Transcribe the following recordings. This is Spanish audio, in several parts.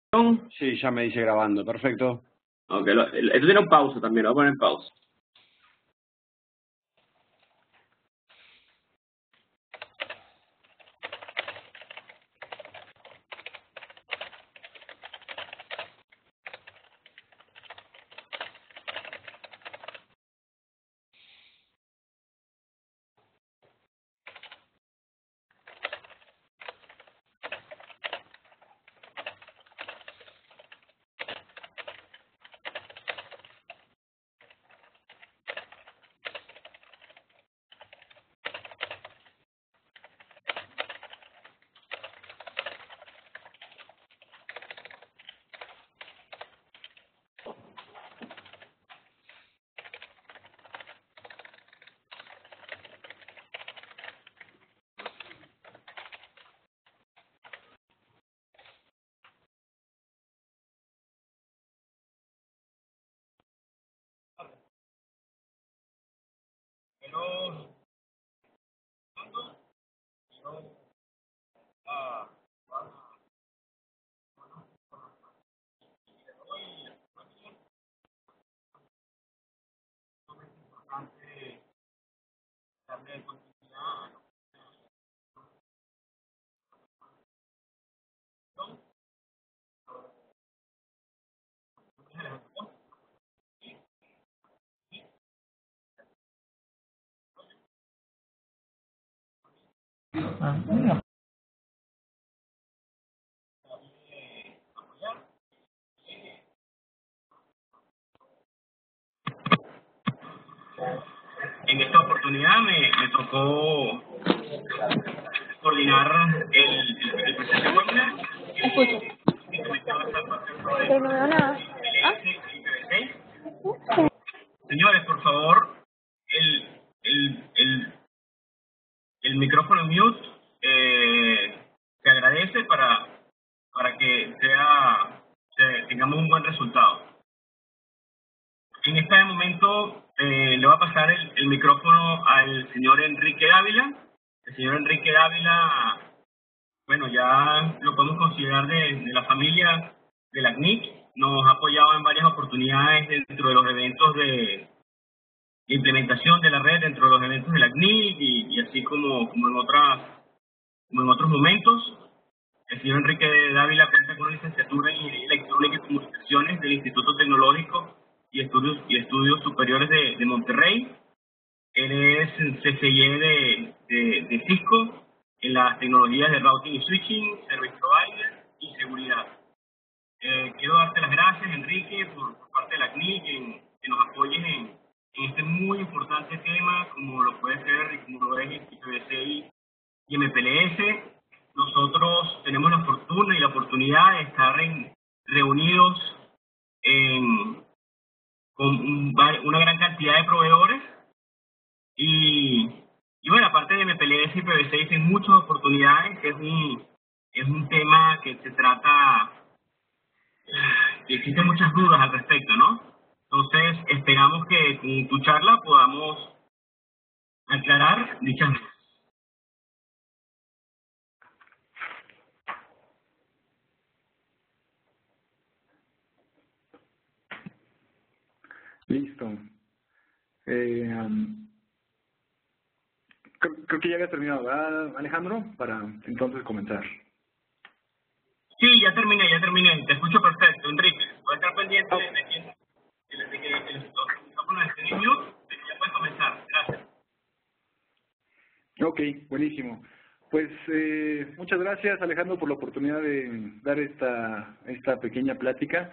Sí, ya me dice grabando, perfecto. Ok, esto tiene un pausa también, lo voy a poner en pausa. En esta oportunidad me tocó coordinar el proceso de webinar. Escucho. Pero no veo nada. ¿Ah? Señores, por favor, el micrófono en mute se agradece para que tengamos un buen resultado. En este momento le va a pasar el micrófono al señor Enrique Dávila. El señor Enrique Dávila, bueno, ya lo podemos considerar de la familia de la CNIC. Nos ha apoyado en varias oportunidades dentro de los eventos de implementación de la red, dentro de los eventos de la CNIC y así como en otros momentos. El señor Enrique Dávila cuenta con una licenciatura en Electrónica y Comunicaciones del Instituto Tecnológico y Estudios Superiores de Monterrey. Él es CCIE de Cisco en las tecnologías de routing y switching, service provider y seguridad. Quiero darte las gracias, Enrique, por parte de la CNIC, que nos apoyes en este muy importante tema, como lo puede ser y como lo es IPv6 y MPLS. Nosotros tenemos la fortuna y la oportunidad de estar reunidos con una gran cantidad de proveedores y bueno, aparte de MPLS y IPv6 hay muchas oportunidades. Es un tema que se trata, que existen muchas dudas al respecto, ¿no? Entonces esperamos que con tu charla podamos aclarar dichas dudas. Listo. Creo que ya había terminado, ¿verdad, Alejandro? Para entonces comenzar. Sí, ya terminé. Te escucho perfecto, Enrique. Voy a estar pendiente de que los micrófonos estén en mute, de que ya puedes comenzar. Gracias. Ok, buenísimo. Pues muchas gracias, Alejandro, por la oportunidad de dar esta pequeña plática.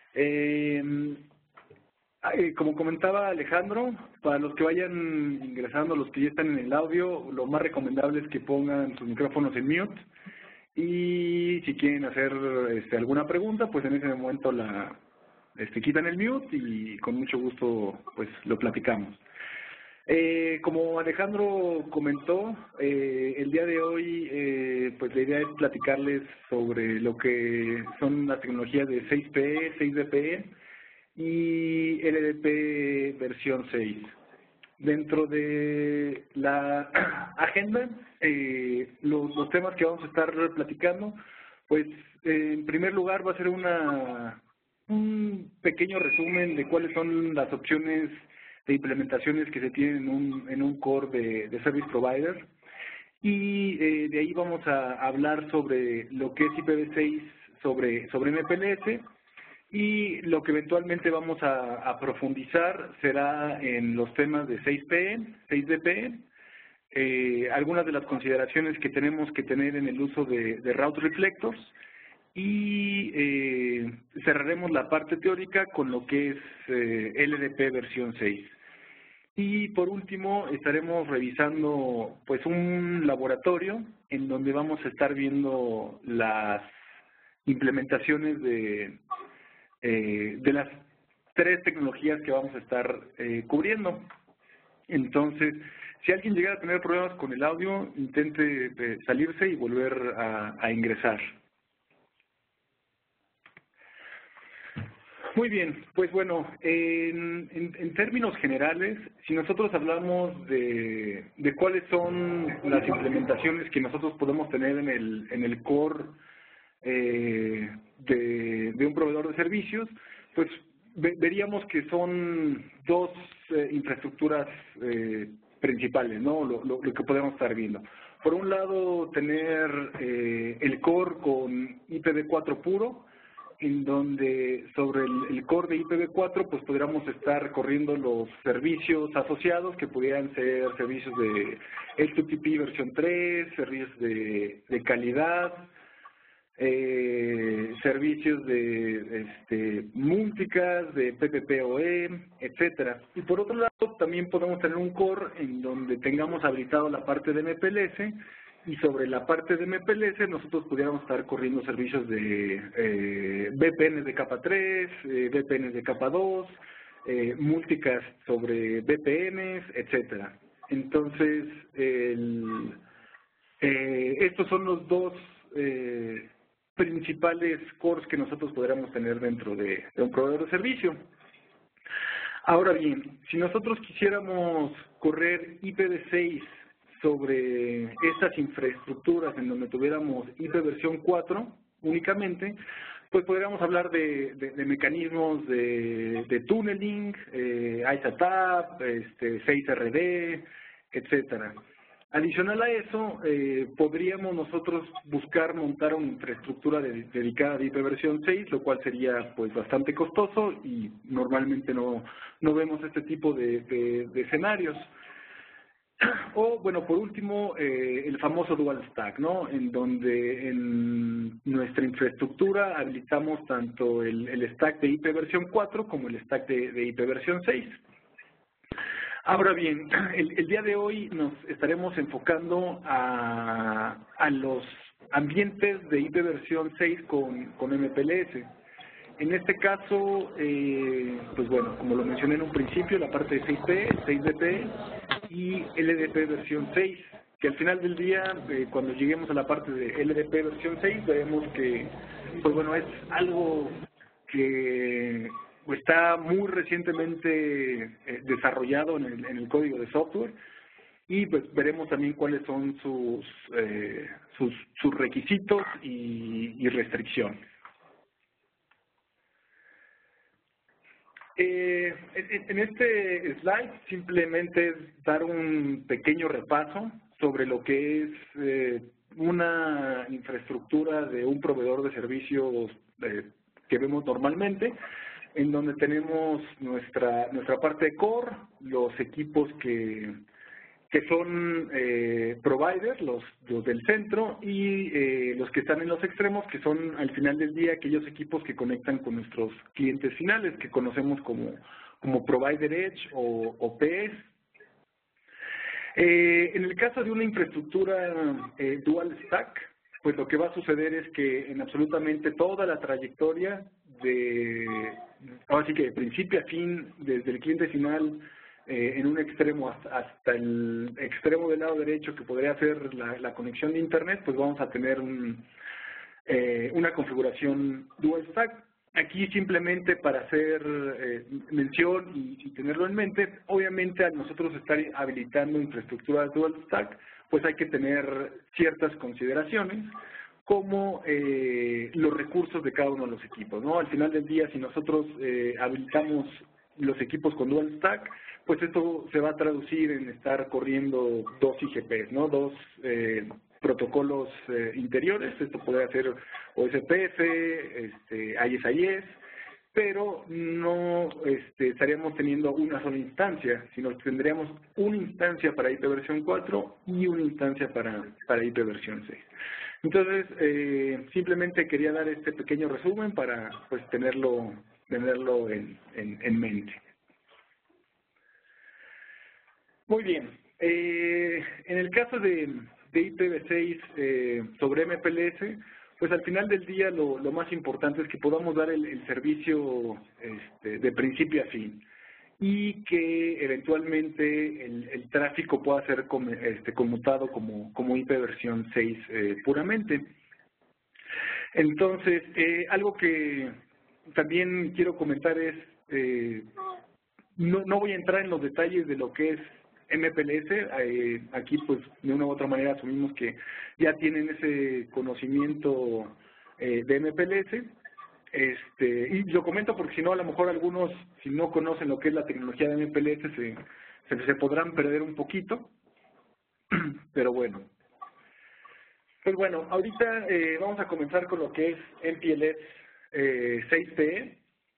Como comentaba Alejandro, para los que vayan ingresando, los que ya están en el audio, lo más recomendable es que pongan sus micrófonos en mute. Y si quieren hacer alguna pregunta, pues en ese momento quitan el mute y con mucho gusto pues lo platicamos. Como Alejandro comentó, el día de hoy pues la idea es platicarles sobre lo que son las tecnologías de 6PE, 6DPE y LDP versión 6. Dentro de la agenda, los temas que vamos a estar platicando Pues, en primer lugar, va a ser un pequeño resumen de cuáles son las opciones de implementaciones que se tienen en un core de Service Provider. Y de ahí vamos a hablar sobre lo que es IPv6 sobre MPLS, y lo que eventualmente vamos a profundizar será en los temas de 6PE, 6DPE, algunas de las consideraciones que tenemos que tener en el uso de route reflectors, y cerraremos la parte teórica con lo que es LDP versión 6. Y por último estaremos revisando pues un laboratorio en donde vamos a estar viendo las implementaciones de las 3 tecnologías que vamos a estar cubriendo. Entonces, si alguien llegara a tener problemas con el audio, intente salirse y volver a ingresar. Muy bien, pues bueno, en términos generales, si nosotros hablamos de cuáles son las implementaciones que nosotros podemos tener en el core de un proveedor de servicios, pues veríamos que son 2 infraestructuras principales, ¿no? Lo que podemos estar viendo. Por un lado, tener el core con IPv4 puro, en donde sobre el core de IPv4 pues podríamos estar corriendo los servicios asociados, que pudieran ser servicios de HTTP versión 3, servicios de calidad, servicios de multicast, de PPPoE, etcétera. Y por otro lado, también podemos tener un core en donde tengamos habilitado la parte de MPLS, y sobre la parte de MPLS nosotros pudiéramos estar corriendo servicios de VPNs de capa 3, VPNs de capa 2, multicast sobre VPNs, etcétera. Entonces, estos son los 2 principales cores que nosotros podríamos tener dentro de un proveedor de servicio. Ahora bien, si nosotros quisiéramos correr IPv6 sobre estas infraestructuras en donde tuviéramos IP versión 4 únicamente, pues podríamos hablar de mecanismos de tunneling, ISATAP, 6RD, etcétera. Adicional a eso, podríamos nosotros buscar montar una infraestructura dedicada a IP versión 6, lo cual sería pues bastante costoso y normalmente no vemos este tipo de escenarios. O, bueno, por último, el famoso dual stack, ¿no? En donde en nuestra infraestructura habilitamos tanto el stack de IP versión 4 como el stack de IP versión 6. Ahora bien, el día de hoy nos estaremos enfocando a los ambientes de IP versión 6 con MPLS. En este caso, pues bueno, como lo mencioné en un principio, la parte de 6P, 6DP y LDP versión 6, que al final del día, cuando lleguemos a la parte de LDP versión 6, veremos que, pues bueno, es algo que está muy recientemente desarrollado en el código de software, y pues veremos también cuáles son sus requisitos y restricciones. En este slide simplemente es dar un pequeño repaso sobre lo que es una infraestructura de un proveedor de servicios que vemos normalmente, en donde tenemos nuestra parte de core, los equipos que son providers, los del centro, y los que están en los extremos, que son al final del día aquellos equipos que conectan con nuestros clientes finales, que conocemos como Provider Edge o PS. En el caso de una infraestructura dual stack, pues lo que va a suceder es que en absolutamente toda la trayectoria así que de principio a fin, desde el cliente final, en un extremo hasta el extremo del lado derecho, que podría ser la conexión de internet, pues vamos a tener una configuración dual stack. Aquí simplemente para hacer mención y tenerlo en mente, obviamente al nosotros estar habilitando infraestructura dual stack, pues hay que tener ciertas consideraciones, como los recursos de cada uno de los equipos, ¿no? Al final del día, si nosotros habilitamos los equipos con dual stack, pues esto se va a traducir en estar corriendo dos IGPs, ¿no? Dos protocolos interiores. Esto puede ser OSPF, ISIS, pero no estaríamos teniendo una sola instancia, sino tendríamos una instancia para IP versión 4 y una instancia para IP versión 6. Entonces, simplemente quería dar este pequeño resumen para pues tenerlo en mente. Muy bien. En el caso de IPv6 sobre MPLS, pues al final del día lo más importante es que podamos dar el servicio de principio a fin y que eventualmente el tráfico pueda ser conmutado como IP versión 6 puramente. Entonces, algo que también quiero comentar es, no voy a entrar en los detalles de lo que es MPLS, aquí pues de una u otra manera asumimos que ya tienen ese conocimiento de MPLS, y lo comento porque si no, a lo mejor algunos, si no conocen lo que es la tecnología de MPLS, se podrán perder un poquito, pero bueno. Pues bueno, ahorita vamos a comenzar con lo que es MPLS 6PE,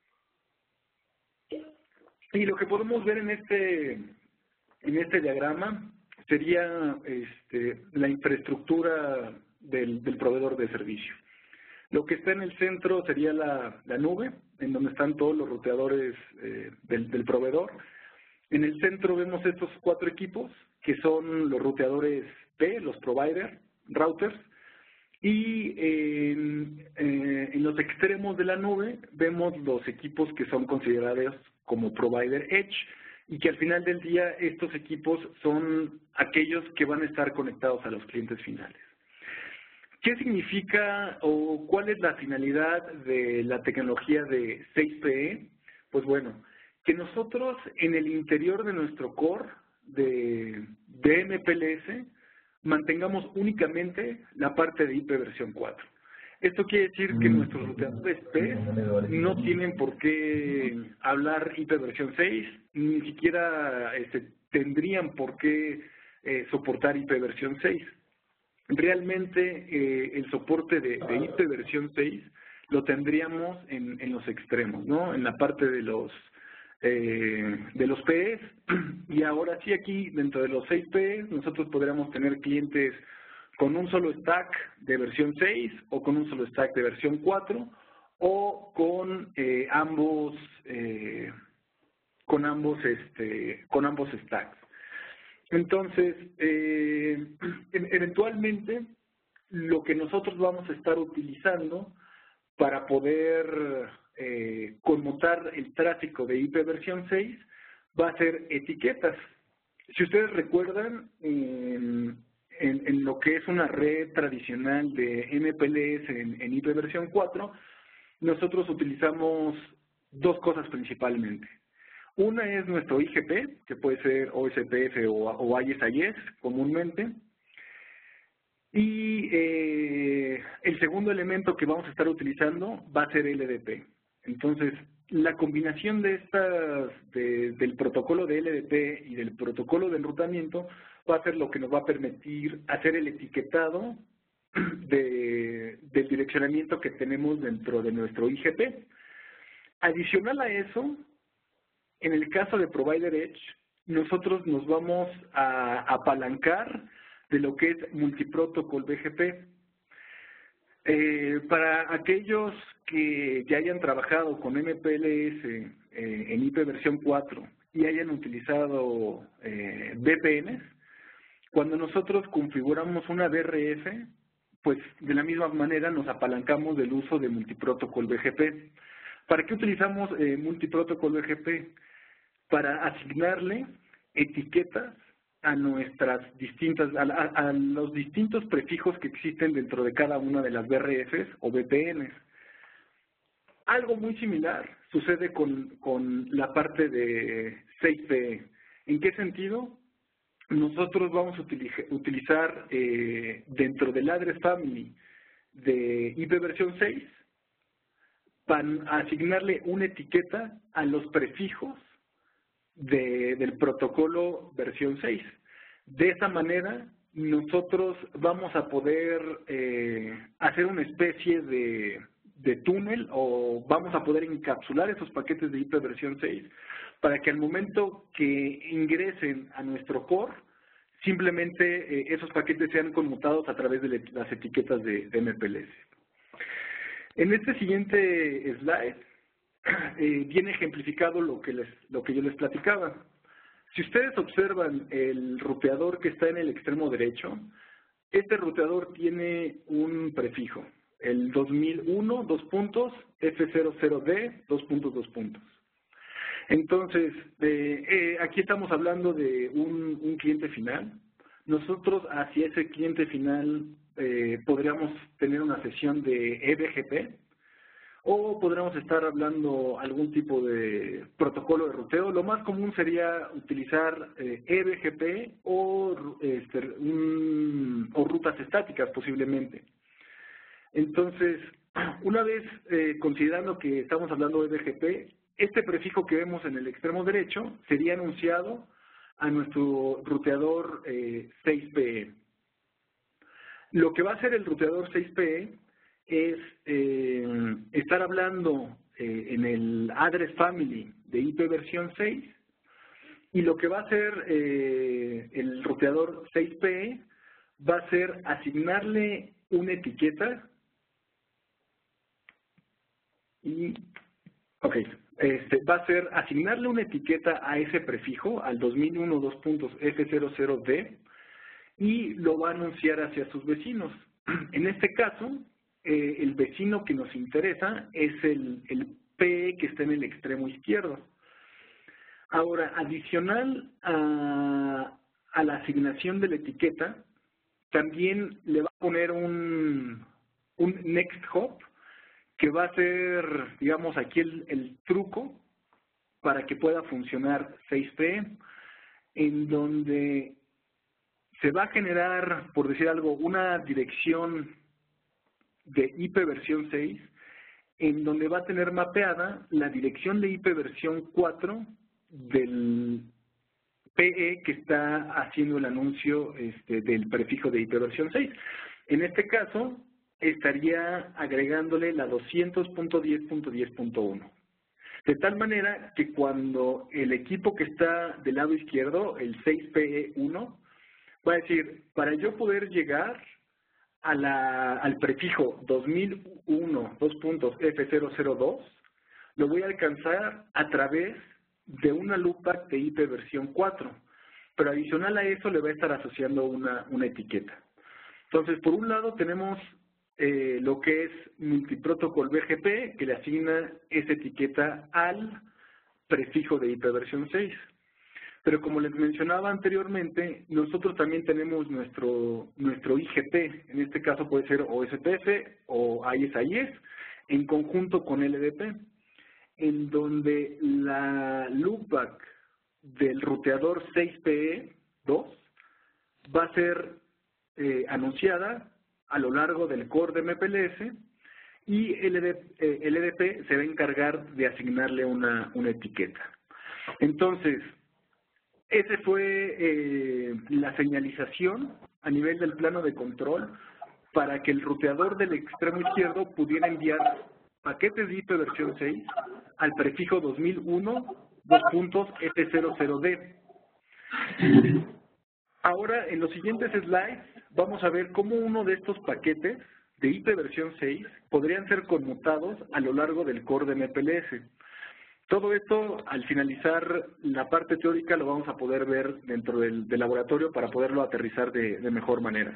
y lo que podemos ver en este diagrama sería la infraestructura del proveedor de servicio. Lo que está en el centro sería la nube, en donde están todos los ruteadores del proveedor. En el centro vemos estos 4 equipos, que son los ruteadores P, los provider, routers, y en los extremos de la nube vemos los equipos que son considerados como provider edge, y que al final del día estos equipos son aquellos que van a estar conectados a los clientes finales. ¿Qué significa o cuál es la finalidad de la tecnología de 6PE? Pues bueno, que nosotros en el interior de nuestro core de MPLS mantengamos únicamente la parte de IP versión 4. Esto quiere decir que nuestros ruteadores P no tienen por qué hablar IP versión 6, ni siquiera tendrían por qué soportar IP versión 6. Realmente el soporte de IP versión 6 lo tendríamos en los extremos, ¿no? En la parte de los PEs, y ahora sí aquí dentro de los 6 PEs nosotros podríamos tener clientes con un solo stack de versión 6 o con un solo stack de versión 4 o con ambos stacks. Entonces, eventualmente lo que nosotros vamos a estar utilizando para poder conmutar el tráfico de IP versión 6 va a ser etiquetas. Si ustedes recuerdan, en lo que es una red tradicional de MPLS en IP versión 4, nosotros utilizamos 2 cosas principalmente. Una es nuestro IGP, que puede ser OSPF o ISIS comúnmente. Y el segundo elemento que vamos a estar utilizando va a ser LDP. Entonces, la combinación de del protocolo de LDP y del protocolo de enrutamiento va a ser lo que nos va a permitir hacer el etiquetado del direccionamiento que tenemos dentro de nuestro IGP. Adicional a eso, en el caso de Provider Edge, nosotros nos vamos a apalancar de lo que es Multiprotocol BGP. Para aquellos que ya hayan trabajado con MPLS en IP versión 4 y hayan utilizado VPNs, cuando nosotros configuramos una BRF, pues de la misma manera nos apalancamos del uso de Multiprotocol BGP. ¿Para qué utilizamos Multiprotocol BGP? Para asignarle etiquetas a nuestras distintas, a los distintos prefijos que existen dentro de cada una de las BRFs o VPNs. Algo muy similar sucede con la parte de 6PE. ¿En qué sentido? Nosotros vamos a utilizar dentro del address family de IP versión 6 para asignarle una etiqueta a los prefijos del protocolo versión 6. De esa manera, nosotros vamos a poder hacer una especie de túnel, o vamos a poder encapsular esos paquetes de IP versión 6 para que al momento que ingresen a nuestro core, simplemente esos paquetes sean conmutados a través de las etiquetas de MPLS. En este siguiente slide viene ejemplificado lo que yo les platicaba. Si ustedes observan el ruteador que está en el extremo derecho, este ruteador tiene un prefijo, el 2001, F00D, . Entonces, aquí estamos hablando de un cliente final. Nosotros hacia ese cliente final podríamos tener una sesión de eBGP, o podríamos estar hablando algún tipo de protocolo de ruteo. Lo más común sería utilizar eBGP o rutas estáticas posiblemente. Entonces, una vez considerando que estamos hablando de eBGP, este prefijo que vemos en el extremo derecho sería anunciado a nuestro ruteador 6PE. Lo que va a hacer el ruteador 6PE es estar hablando en el address family de IP versión 6, y lo que va a hacer el ruteador 6PE va a ser asignarle una etiqueta va a ser asignarle una etiqueta a ese prefijo, al 2001 F00D, y lo va a anunciar hacia sus vecinos. En este caso, el vecino que nos interesa es el PE que está en el extremo izquierdo. Ahora, adicional a la asignación de la etiqueta, también le va a poner un next hop, que va a ser, digamos, aquí el truco para que pueda funcionar 6PE, en donde se va a generar, por decir algo, una dirección de IP versión 6, en donde va a tener mapeada la dirección de IP versión 4 del PE que está haciendo el anuncio del prefijo de IP versión 6. En este caso, estaría agregándole la 200.10.10.1. De tal manera que cuando el equipo que está del lado izquierdo, el 6PE1, va a decir, para yo poder llegar al prefijo 2001 F002, lo voy a alcanzar a través de una loopback de IP versión 4, pero adicional a eso le va a estar asociando una etiqueta. Entonces, por un lado tenemos lo que es multiprotocol BGP, que le asigna esa etiqueta al prefijo de IP versión 6. Pero como les mencionaba anteriormente, nosotros también tenemos nuestro IGP, en este caso puede ser OSPF o ISIS, en conjunto con LDP, en donde la loopback del ruteador 6PE2 va a ser anunciada a lo largo del core de MPLS, y LDP se va a encargar de asignarle una etiqueta. Entonces, esa fue la señalización a nivel del plano de control para que el ruteador del extremo izquierdo pudiera enviar paquetes de IP versión 6 al prefijo 2001 F00D. Ahora, en los siguientes slides, vamos a ver cómo uno de estos paquetes de IP versión 6 podrían ser conmutados a lo largo del core de MPLS. Todo esto, al finalizar la parte teórica, lo vamos a poder ver dentro del laboratorio para poderlo aterrizar de mejor manera.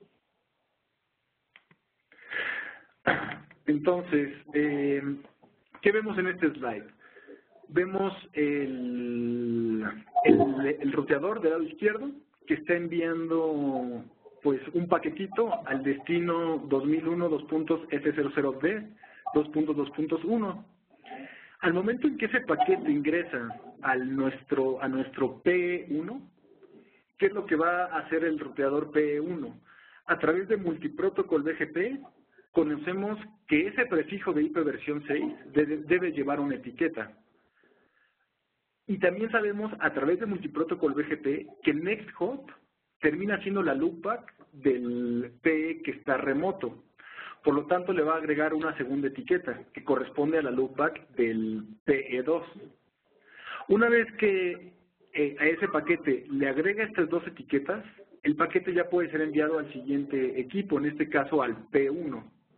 Entonces, ¿qué vemos en este slide? Vemos el ruteador del lado izquierdo, que está enviando pues un paquetito al destino 2001 F00D 2.2.1. Al momento en que ese paquete ingresa a nuestro PE1, ¿qué es lo que va a hacer el ruteador PE1? A través de multiprotocol BGP conocemos que ese prefijo de IP versión 6 debe llevar una etiqueta. Y también sabemos a través de multiprotocol BGP que el next hop termina siendo la loopback del PE que está remoto. Por lo tanto, le va a agregar una segunda etiqueta que corresponde a la loopback del PE2. Una vez que a ese paquete le agrega estas dos etiquetas, el paquete ya puede ser enviado al siguiente equipo, en este caso al P1.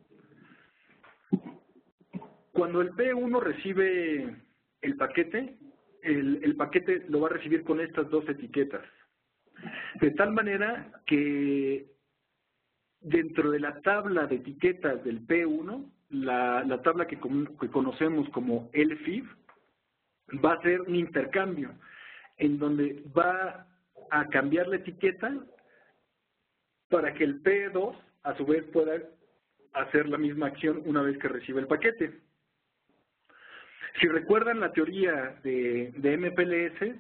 Cuando el P1 recibe el paquete lo va a recibir con estas dos etiquetas. De tal manera que dentro de la tabla de etiquetas del P1, la tabla que conocemos como LFIB, va a ser un intercambio, en donde va a cambiar la etiqueta para que el P2 a su vez pueda hacer la misma acción una vez que recibe el paquete. Si recuerdan la teoría de MPLS,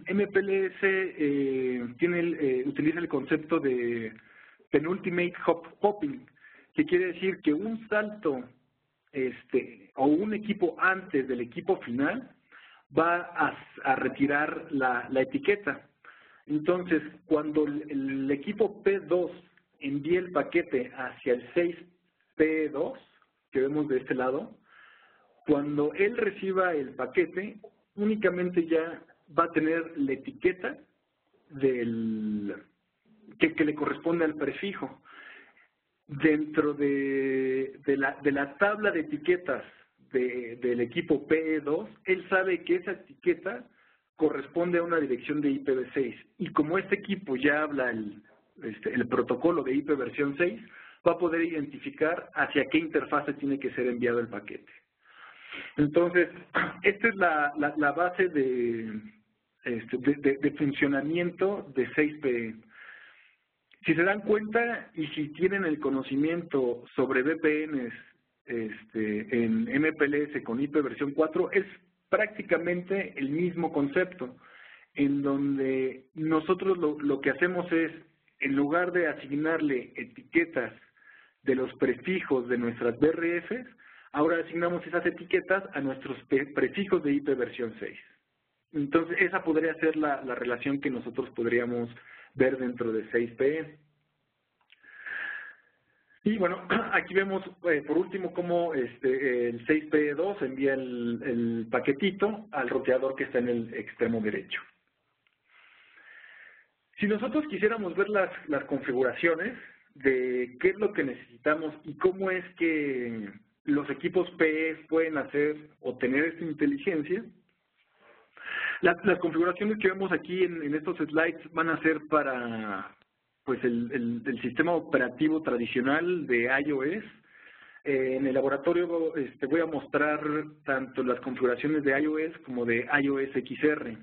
MPLS utiliza el concepto de penultimate hop hopping, que quiere decir que un salto o un equipo antes del equipo final va a retirar la etiqueta. Entonces, cuando el equipo P2 envíe el paquete hacia el 6P2, que vemos de este lado, cuando él reciba el paquete, únicamente ya va a tener la etiqueta que le corresponde al prefijo. Dentro de la tabla de etiquetas del equipo PE2, él sabe que esa etiqueta corresponde a una dirección de IPv6. Y como este equipo ya habla el protocolo de IP versión 6, va a poder identificar hacia qué interfase tiene que ser enviado el paquete. Entonces, esta es la base de funcionamiento de 6PE. Si se dan cuenta y si tienen el conocimiento sobre VPNs en MPLS con IP versión 4, es prácticamente el mismo concepto, en donde nosotros lo que hacemos es, en lugar de asignarle etiquetas de los prefijos de nuestras BRFs, ahora asignamos esas etiquetas a nuestros prefijos de IP versión 6. Entonces, esa podría ser la relación que nosotros podríamos ver dentro de 6PE. Y bueno, aquí vemos por último cómo el 6PE2 envía el paquetito al roteador que está en el extremo derecho. Si nosotros quisiéramos ver las configuraciones de qué es lo que necesitamos y cómo es que los equipos PE pueden hacer o tener esta inteligencia, las configuraciones que vemos aquí en estos slides van a ser para el sistema operativo tradicional de iOS. En el laboratorio voy a mostrar tanto las configuraciones de iOS como de iOS XR.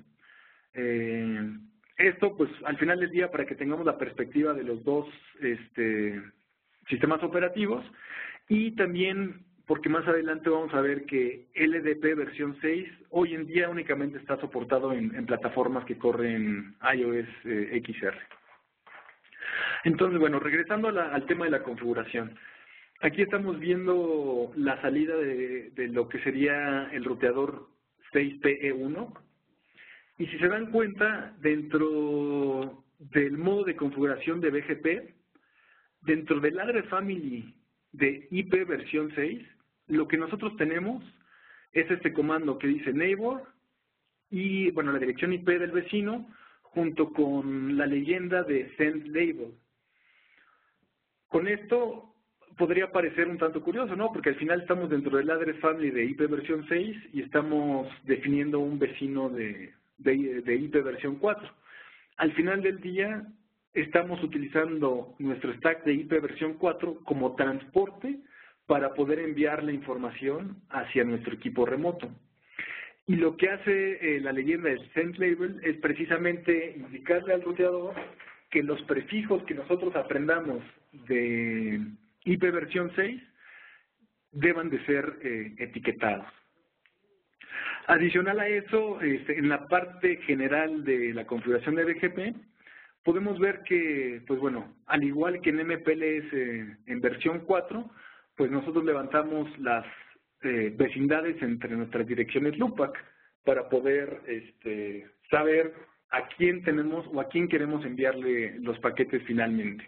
Esto, pues, al final del día, para que tengamos la perspectiva de los dos sistemas operativos, y también porque más adelante vamos a ver que LDP versión 6 hoy en día únicamente está soportado en plataformas que corren iOS XR. Entonces, bueno, regresando al tema de la configuración. Aquí estamos viendo la salida de lo que sería el ruteador 6PE1. Y si se dan cuenta, dentro del modo de configuración de BGP, dentro del Address Family de IP versión 6, lo que nosotros tenemos es este comando que dice neighbor y, bueno, la dirección IP del vecino junto con la leyenda de send label. Con esto podría parecer un tanto curioso, ¿no? Porque al final estamos dentro del Address Family de IP versión 6 y estamos definiendo un vecino de IP versión 4. Al final del día estamos utilizando nuestro stack de IP versión 4 como transporte para poder enviar la información hacia nuestro equipo remoto. Y lo que hace la leyenda del send label es precisamente indicarle al ruteador que los prefijos que nosotros aprendamos de IP versión 6 deban de ser etiquetados. Adicional a eso, en la parte general de la configuración de BGP, podemos ver que, pues bueno, al igual que en MPLS en versión 4, pues nosotros levantamos las vecindades entre nuestras direcciones LoopBack para poder saber a quién tenemos o a quién queremos enviarle los paquetes finalmente.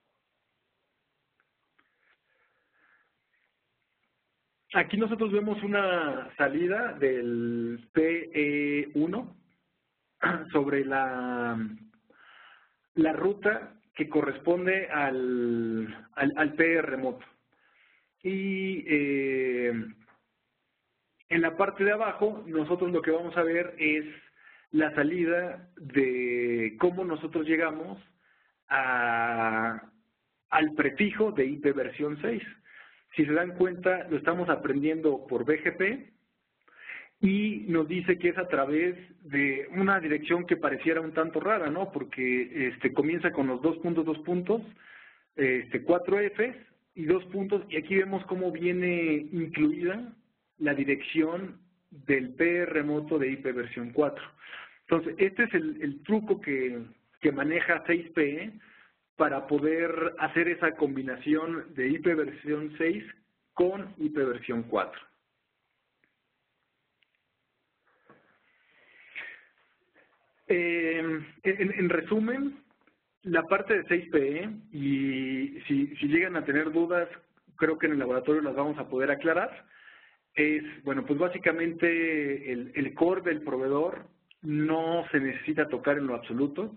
Aquí nosotros vemos una salida del PE1 sobre la ruta que corresponde al PE remoto. Y en la parte de abajo nosotros lo que vamos a ver es la salida de cómo nosotros llegamos al prefijo de IP versión 6. Si se dan cuenta, lo estamos aprendiendo por BGP y nos dice que es a través de una dirección que pareciera un tanto rara, ¿no? Porque comienza con los 2 puntos, 4 Fs y 2 puntos, y aquí vemos cómo viene incluida la dirección del PE remoto de IP versión 4. Entonces, este es el truco que maneja 6PE para poder hacer esa combinación de IP versión 6 con IP versión 4. En resumen, la parte de 6PE, y si llegan a tener dudas, creo que en el laboratorio las vamos a poder aclarar, es, bueno, pues básicamente el core del proveedor no se necesita tocar en lo absoluto.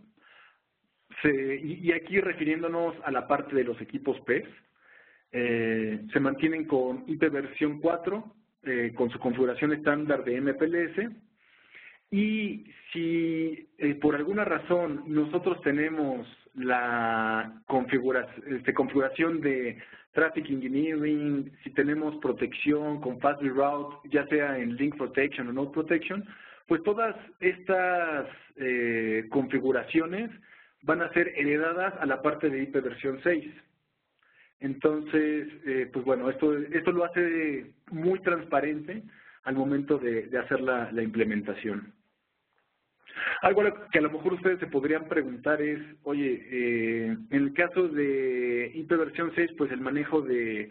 Y aquí refiriéndonos a la parte de los equipos PES, se mantienen con IP versión 4, con su configuración estándar de MPLS, y si por alguna razón nosotros tenemos la configuración de Traffic Engineering, si tenemos protección con Fast Reroute, ya sea en Link Protection o Node Protection, pues todas estas configuraciones van a ser heredadas a la parte de IP versión 6. Entonces, pues bueno, esto lo hace muy transparente al momento de hacer la implementación. Algo que a lo mejor ustedes se podrían preguntar es, oye, en el caso de IP versión 6, pues el manejo de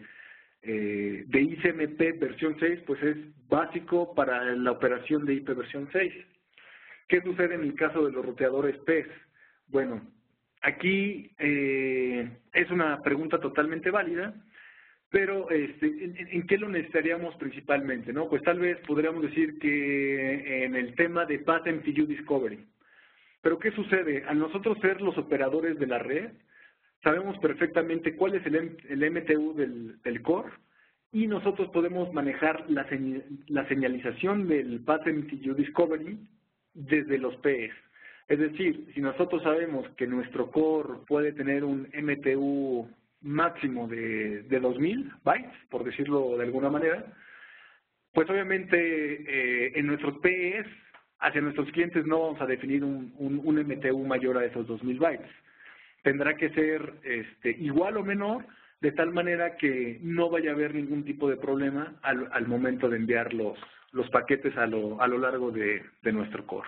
ICMP versión 6, pues es básico para la operación de IP versión 6. ¿Qué sucede en el caso de los ruteadores PES? Bueno, aquí es una pregunta totalmente válida, pero ¿en qué lo necesitaríamos principalmente, no? Pues tal vez podríamos decir que en el tema de Path MTU Discovery. Pero ¿qué sucede? Al nosotros ser los operadores de la red, sabemos perfectamente cuál es el MTU del core, y nosotros podemos manejar la señalización del Path MTU Discovery desde los PEs. Es decir, si nosotros sabemos que nuestro core puede tener un MTU máximo de 2000 bytes, por decirlo de alguna manera, pues obviamente en nuestros PEs, hacia nuestros clientes no vamos a definir un MTU mayor a esos 2000 bytes. Tendrá que ser igual o menor, de tal manera que no vaya a haber ningún tipo de problema al momento de enviar los paquetes a lo largo de nuestro core.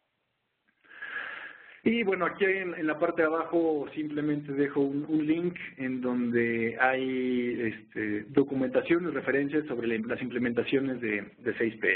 Y bueno, aquí en la parte de abajo simplemente dejo un link en donde hay documentación y referencias sobre las implementaciones de 6PE.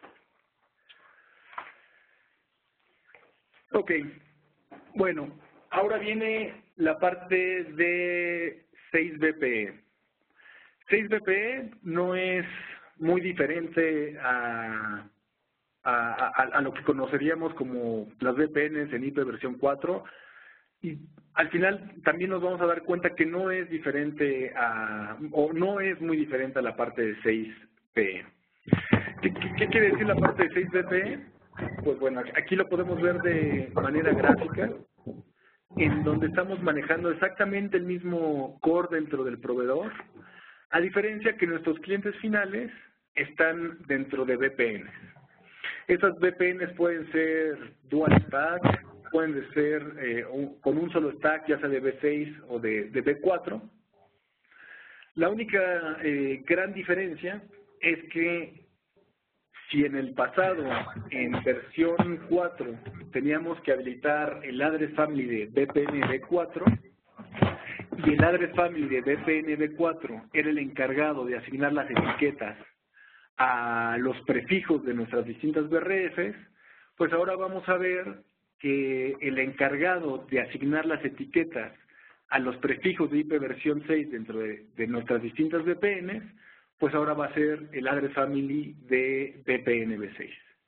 Ok, bueno, ahora viene la parte de 6BPE. 6BPE no es muy diferente a lo que conoceríamos como las VPNs en IP versión 4, y al final también nos vamos a dar cuenta que no es diferente o no es muy diferente a la parte de 6PE. ¿Qué quiere decir la parte de 6BPE? Pues bueno, aquí lo podemos ver de manera gráfica, en donde estamos manejando exactamente el mismo core dentro del proveedor, a diferencia que nuestros clientes finales están dentro de VPNs. Esas VPNs pueden ser dual stack, pueden ser con un solo stack, ya sea de V6 o de V4. La única gran diferencia es que si en el pasado, en versión 4, teníamos que habilitar el address family de VPN V4, y el address family de BPNV4 era el encargado de asignar las etiquetas a los prefijos de nuestras distintas BRFs, pues ahora vamos a ver que el encargado de asignar las etiquetas a los prefijos de IP versión 6 dentro de nuestras distintas VPNs, pues ahora va a ser el address family de BPNV6.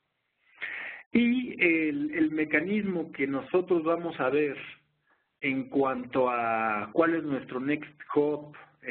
Y el mecanismo que nosotros vamos a ver en cuanto a cuál es nuestro next hop,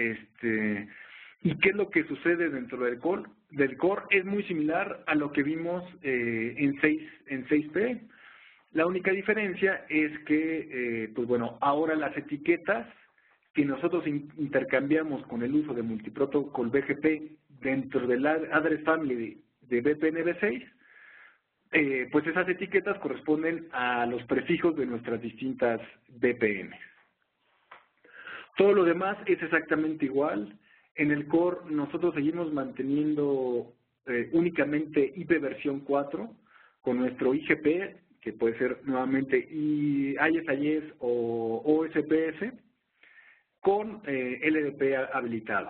y qué es lo que sucede dentro del core es muy similar a lo que vimos en 6P. La única diferencia es que, pues bueno, ahora las etiquetas que nosotros intercambiamos con el uso de multiprotocol BGP dentro del address family de BPNV6, pues esas etiquetas corresponden a los prefijos de nuestras distintas VPNs. Todo lo demás es exactamente igual. En el core nosotros seguimos manteniendo únicamente IP versión 4 con nuestro IGP, que puede ser nuevamente ISIS o OSPF, con LDP habilitado.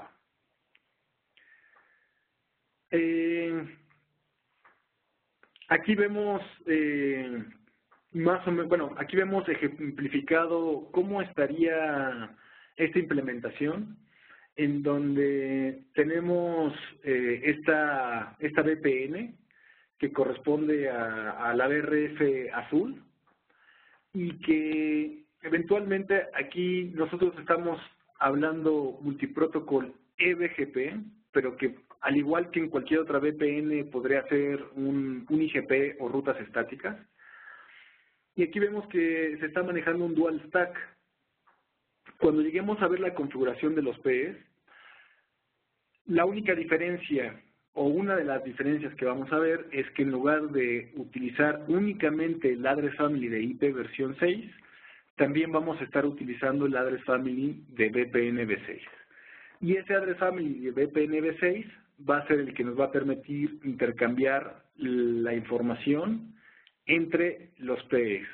Aquí vemos más o menos, bueno, aquí vemos ejemplificado cómo estaría esta implementación, en donde tenemos esta VPN que corresponde a la BRF azul, y que eventualmente aquí nosotros estamos hablando multiprotocol eBGP, pero que al igual que en cualquier otra VPN podría ser un IGP o rutas estáticas. Y aquí vemos que se está manejando un dual stack. Cuando lleguemos a ver la configuración de los PEs, la única diferencia o una de las diferencias que vamos a ver es que en lugar de utilizar únicamente el address family de IP versión 6, también vamos a estar utilizando el address family de BPNV6. Y ese address family de BPNV6 va a ser el que nos va a permitir intercambiar la información entre los PEs.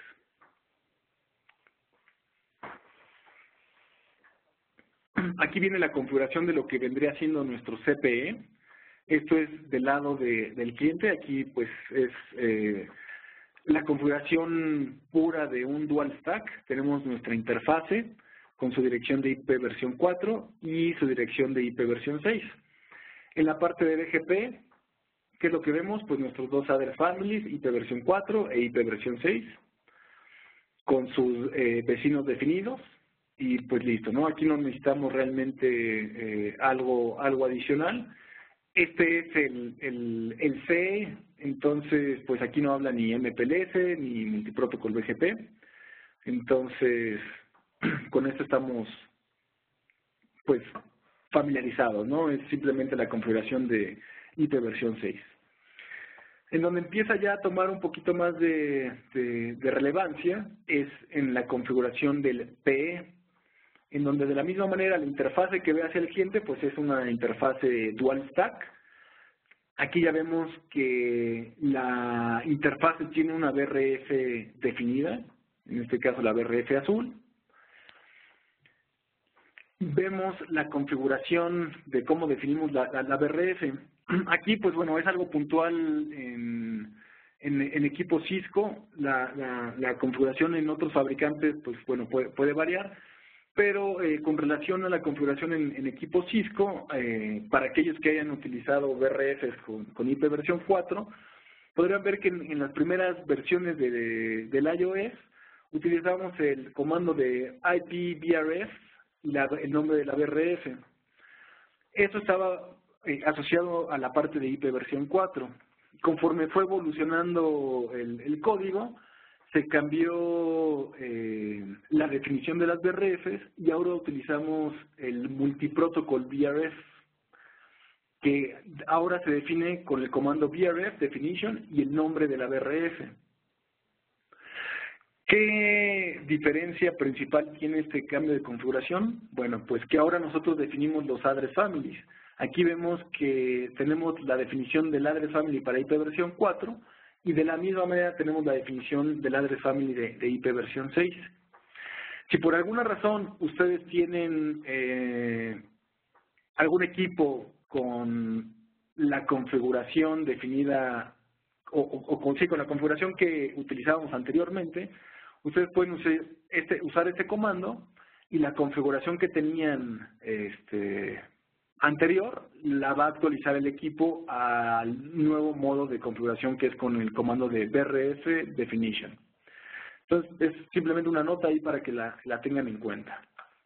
Aquí viene la configuración de lo que vendría siendo nuestro CPE. Esto es del lado del cliente. Aquí pues es la configuración pura de un dual stack. Tenemos nuestra interfase con su dirección de IP versión 4 y su dirección de IP versión 6. En la parte de BGP, ¿qué es lo que vemos? Pues nuestros dos address families, IP versión 4 e IP versión 6, con sus vecinos definidos, y pues listo, ¿no? Aquí no necesitamos realmente algo adicional. Este es el CE, entonces pues aquí no habla ni MPLS ni multiprotocol BGP. Entonces, con esto estamos pues familiarizados, ¿no? Es simplemente la configuración de IP versión 6. En donde empieza ya a tomar un poquito más de relevancia es en la configuración del PE, en donde de la misma manera la interfase que ve hacia el cliente pues es una interfase dual stack. Aquí ya vemos que la interfase tiene una BRF definida, en este caso la BRF azul. Vemos la configuración de cómo definimos la BRF. Aquí, pues bueno, es algo puntual en equipo Cisco. La configuración en otros fabricantes, pues bueno, puede variar. Pero con relación a la configuración en equipo Cisco, para aquellos que hayan utilizado BRFs con IP versión 4, podrán ver que en las primeras versiones del iOS utilizamos el comando de IPBRF y el nombre de la BRF. Esto estaba asociado a la parte de IP versión 4. Conforme fue evolucionando el código, se cambió la definición de las BRFs y ahora utilizamos el multiprotocol BRF, que ahora se define con el comando BRF definition y el nombre de la BRF. ¿Qué diferencia principal tiene este cambio de configuración? Bueno, pues que ahora nosotros definimos los address families. Aquí vemos que tenemos la definición del address family para IP versión 4 y de la misma manera tenemos la definición del address family de IP versión 6. Si por alguna razón ustedes tienen algún equipo con la configuración definida sí, con la configuración que utilizábamos anteriormente, ustedes pueden usar este comando y la configuración que tenían anterior la va a actualizar el equipo al nuevo modo de configuración que es con el comando de brf definition. Entonces, es simplemente una nota ahí para que la tengan en cuenta.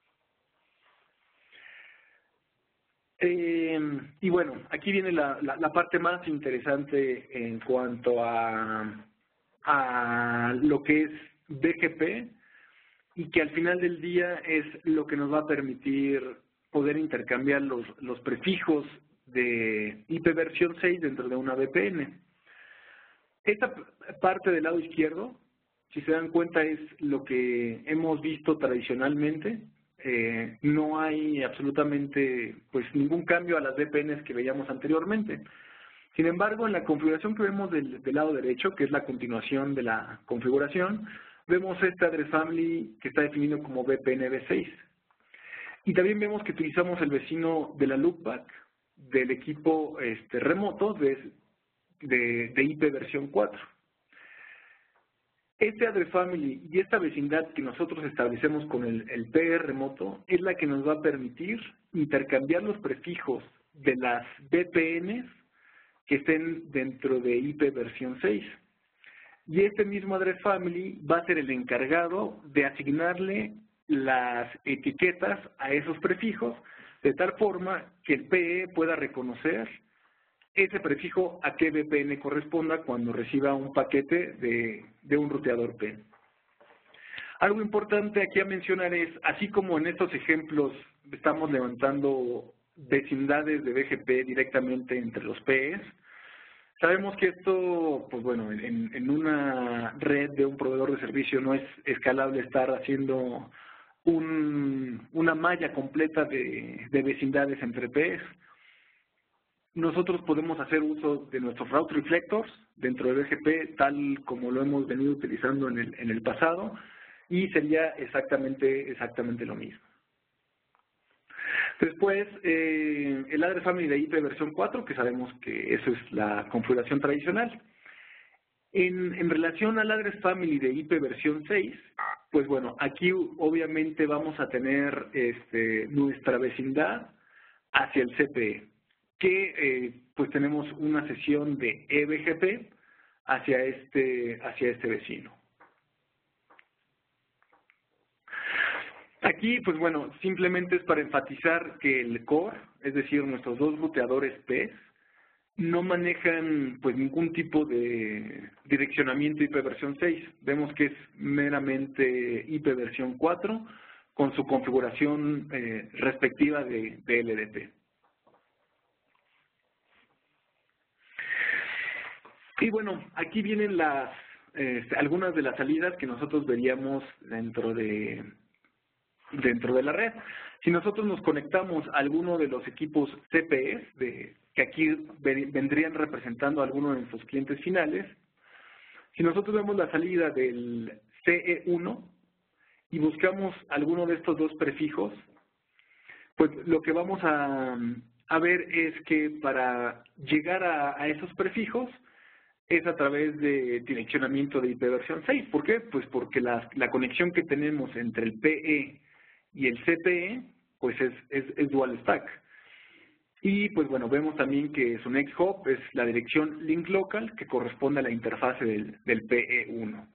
Y bueno, aquí viene la parte más interesante en cuanto a lo que es BGP y que al final del día es lo que nos va a permitir poder intercambiar los prefijos de IP versión 6 dentro de una VPN. Esta parte del lado izquierdo, si se dan cuenta, es lo que hemos visto tradicionalmente. No hay absolutamente pues ningún cambio a las VPNs que veíamos anteriormente. Sin embargo, en la configuración que vemos del lado derecho, que es la continuación de la configuración, vemos este address family que está definido como VPN v6. Y también vemos que utilizamos el vecino de la loopback del equipo remoto de IP versión 4. Este address family y esta vecindad que nosotros establecemos con el PE remoto es la que nos va a permitir intercambiar los prefijos de las VPNs que estén dentro de IP versión 6. Y este mismo address family va a ser el encargado de asignarle las etiquetas a esos prefijos de tal forma que el PE pueda reconocer ese prefijo a qué VPN corresponda cuando reciba un paquete de un ruteador PE. Algo importante aquí a mencionar es, así como en estos ejemplos estamos levantando vecindades de BGP directamente entre los PEs, sabemos que esto, pues bueno, en una red de un proveedor de servicio no es escalable estar haciendo una malla completa de vecindades entre PEs. Nosotros podemos hacer uso de nuestros route reflectors dentro de BGP tal como lo hemos venido utilizando en el pasado y sería exactamente lo mismo. Después, el address family de IP versión 4, que sabemos que eso es la configuración tradicional. En relación al address family de IP versión 6, pues bueno, aquí obviamente vamos a tener nuestra vecindad hacia el CPE, que pues tenemos una sesión de eBGP hacia este vecino. Aquí, pues bueno, simplemente es para enfatizar que el core, es decir, nuestros dos ruteadores PES, no manejan pues ningún tipo de direccionamiento IP versión 6. Vemos que es meramente IP versión 4 con su configuración respectiva de LDP. Y bueno, aquí vienen algunas de las salidas que nosotros veríamos dentro de la red. Si nosotros nos conectamos a alguno de los equipos CPEs, que aquí vendrían representando a alguno de nuestros clientes finales, si nosotros vemos la salida del CE1 y buscamos alguno de estos dos prefijos, pues lo que vamos a ver es que para llegar a esos prefijos es a través de direccionamiento de IP versión 6. ¿Por qué? Pues porque la conexión que tenemos entre el PE y el CPE pues es dual stack. Y pues bueno, vemos también que su next hop es la dirección link local que corresponde a la interfase del PE1.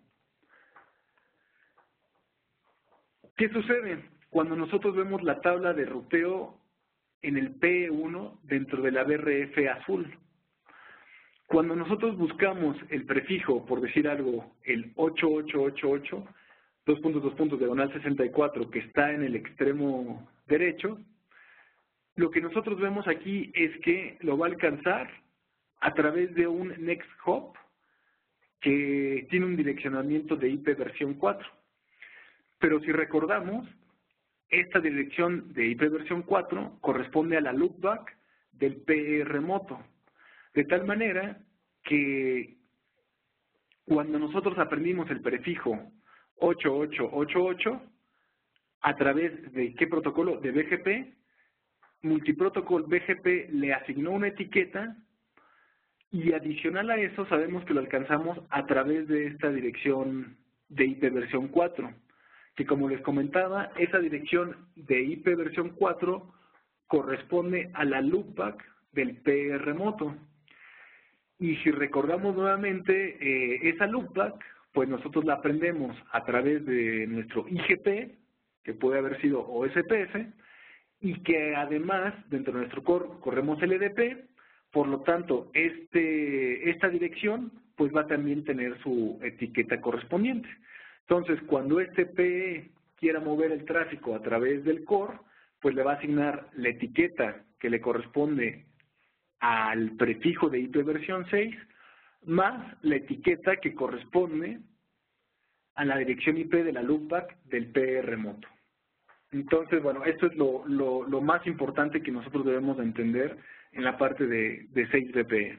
¿Qué sucede? Cuando nosotros vemos la tabla de ruteo en el PE1 dentro de la BRF azul, cuando nosotros buscamos el prefijo, por decir algo, el 8888, diagonal 64, que está en el extremo derecho, lo que nosotros vemos aquí es que lo va a alcanzar a través de un next hop que tiene un direccionamiento de IP versión 4. Pero si recordamos, esta dirección de IP versión 4 corresponde a la loopback del PE remoto. De tal manera que cuando nosotros aprendimos el prefijo 8888, ¿A través de qué protocolo? De BGP. Multiprotocol BGP le asignó una etiqueta y adicional a eso sabemos que lo alcanzamos a través de esta dirección de IP versión 4, que como les comentaba, esa dirección de IP versión 4 corresponde a la loopback del PE remoto. Y si recordamos nuevamente esa loopback, pues nosotros la aprendemos a través de nuestro IGP, que puede haber sido OSPF, y que además dentro de nuestro core corremos LDP, por lo tanto esta dirección pues va a también tener su etiqueta correspondiente. Entonces cuando este PE quiera mover el tráfico a través del core, pues le va a asignar la etiqueta que le corresponde al prefijo de IP versión 6 más la etiqueta que corresponde a la dirección IP de la loopback del PE remoto. Entonces, bueno, esto es lo más importante que nosotros debemos de entender en la parte de 6BPE.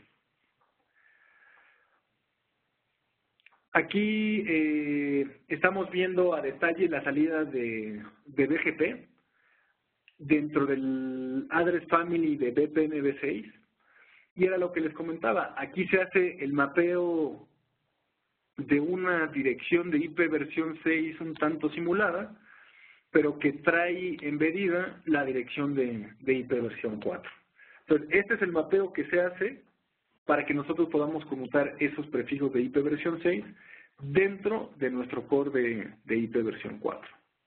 Aquí estamos viendo a detalle la salida de BGP dentro del Address Family de BPNV6 y era lo que les comentaba. Aquí se hace el mapeo de una dirección de IP versión 6 un tanto simulada, pero que trae embedida la dirección de IP versión 4. Entonces, este es el mapeo que se hace para que nosotros podamos conmutar esos prefijos de IP versión 6 dentro de nuestro core de IP versión 4.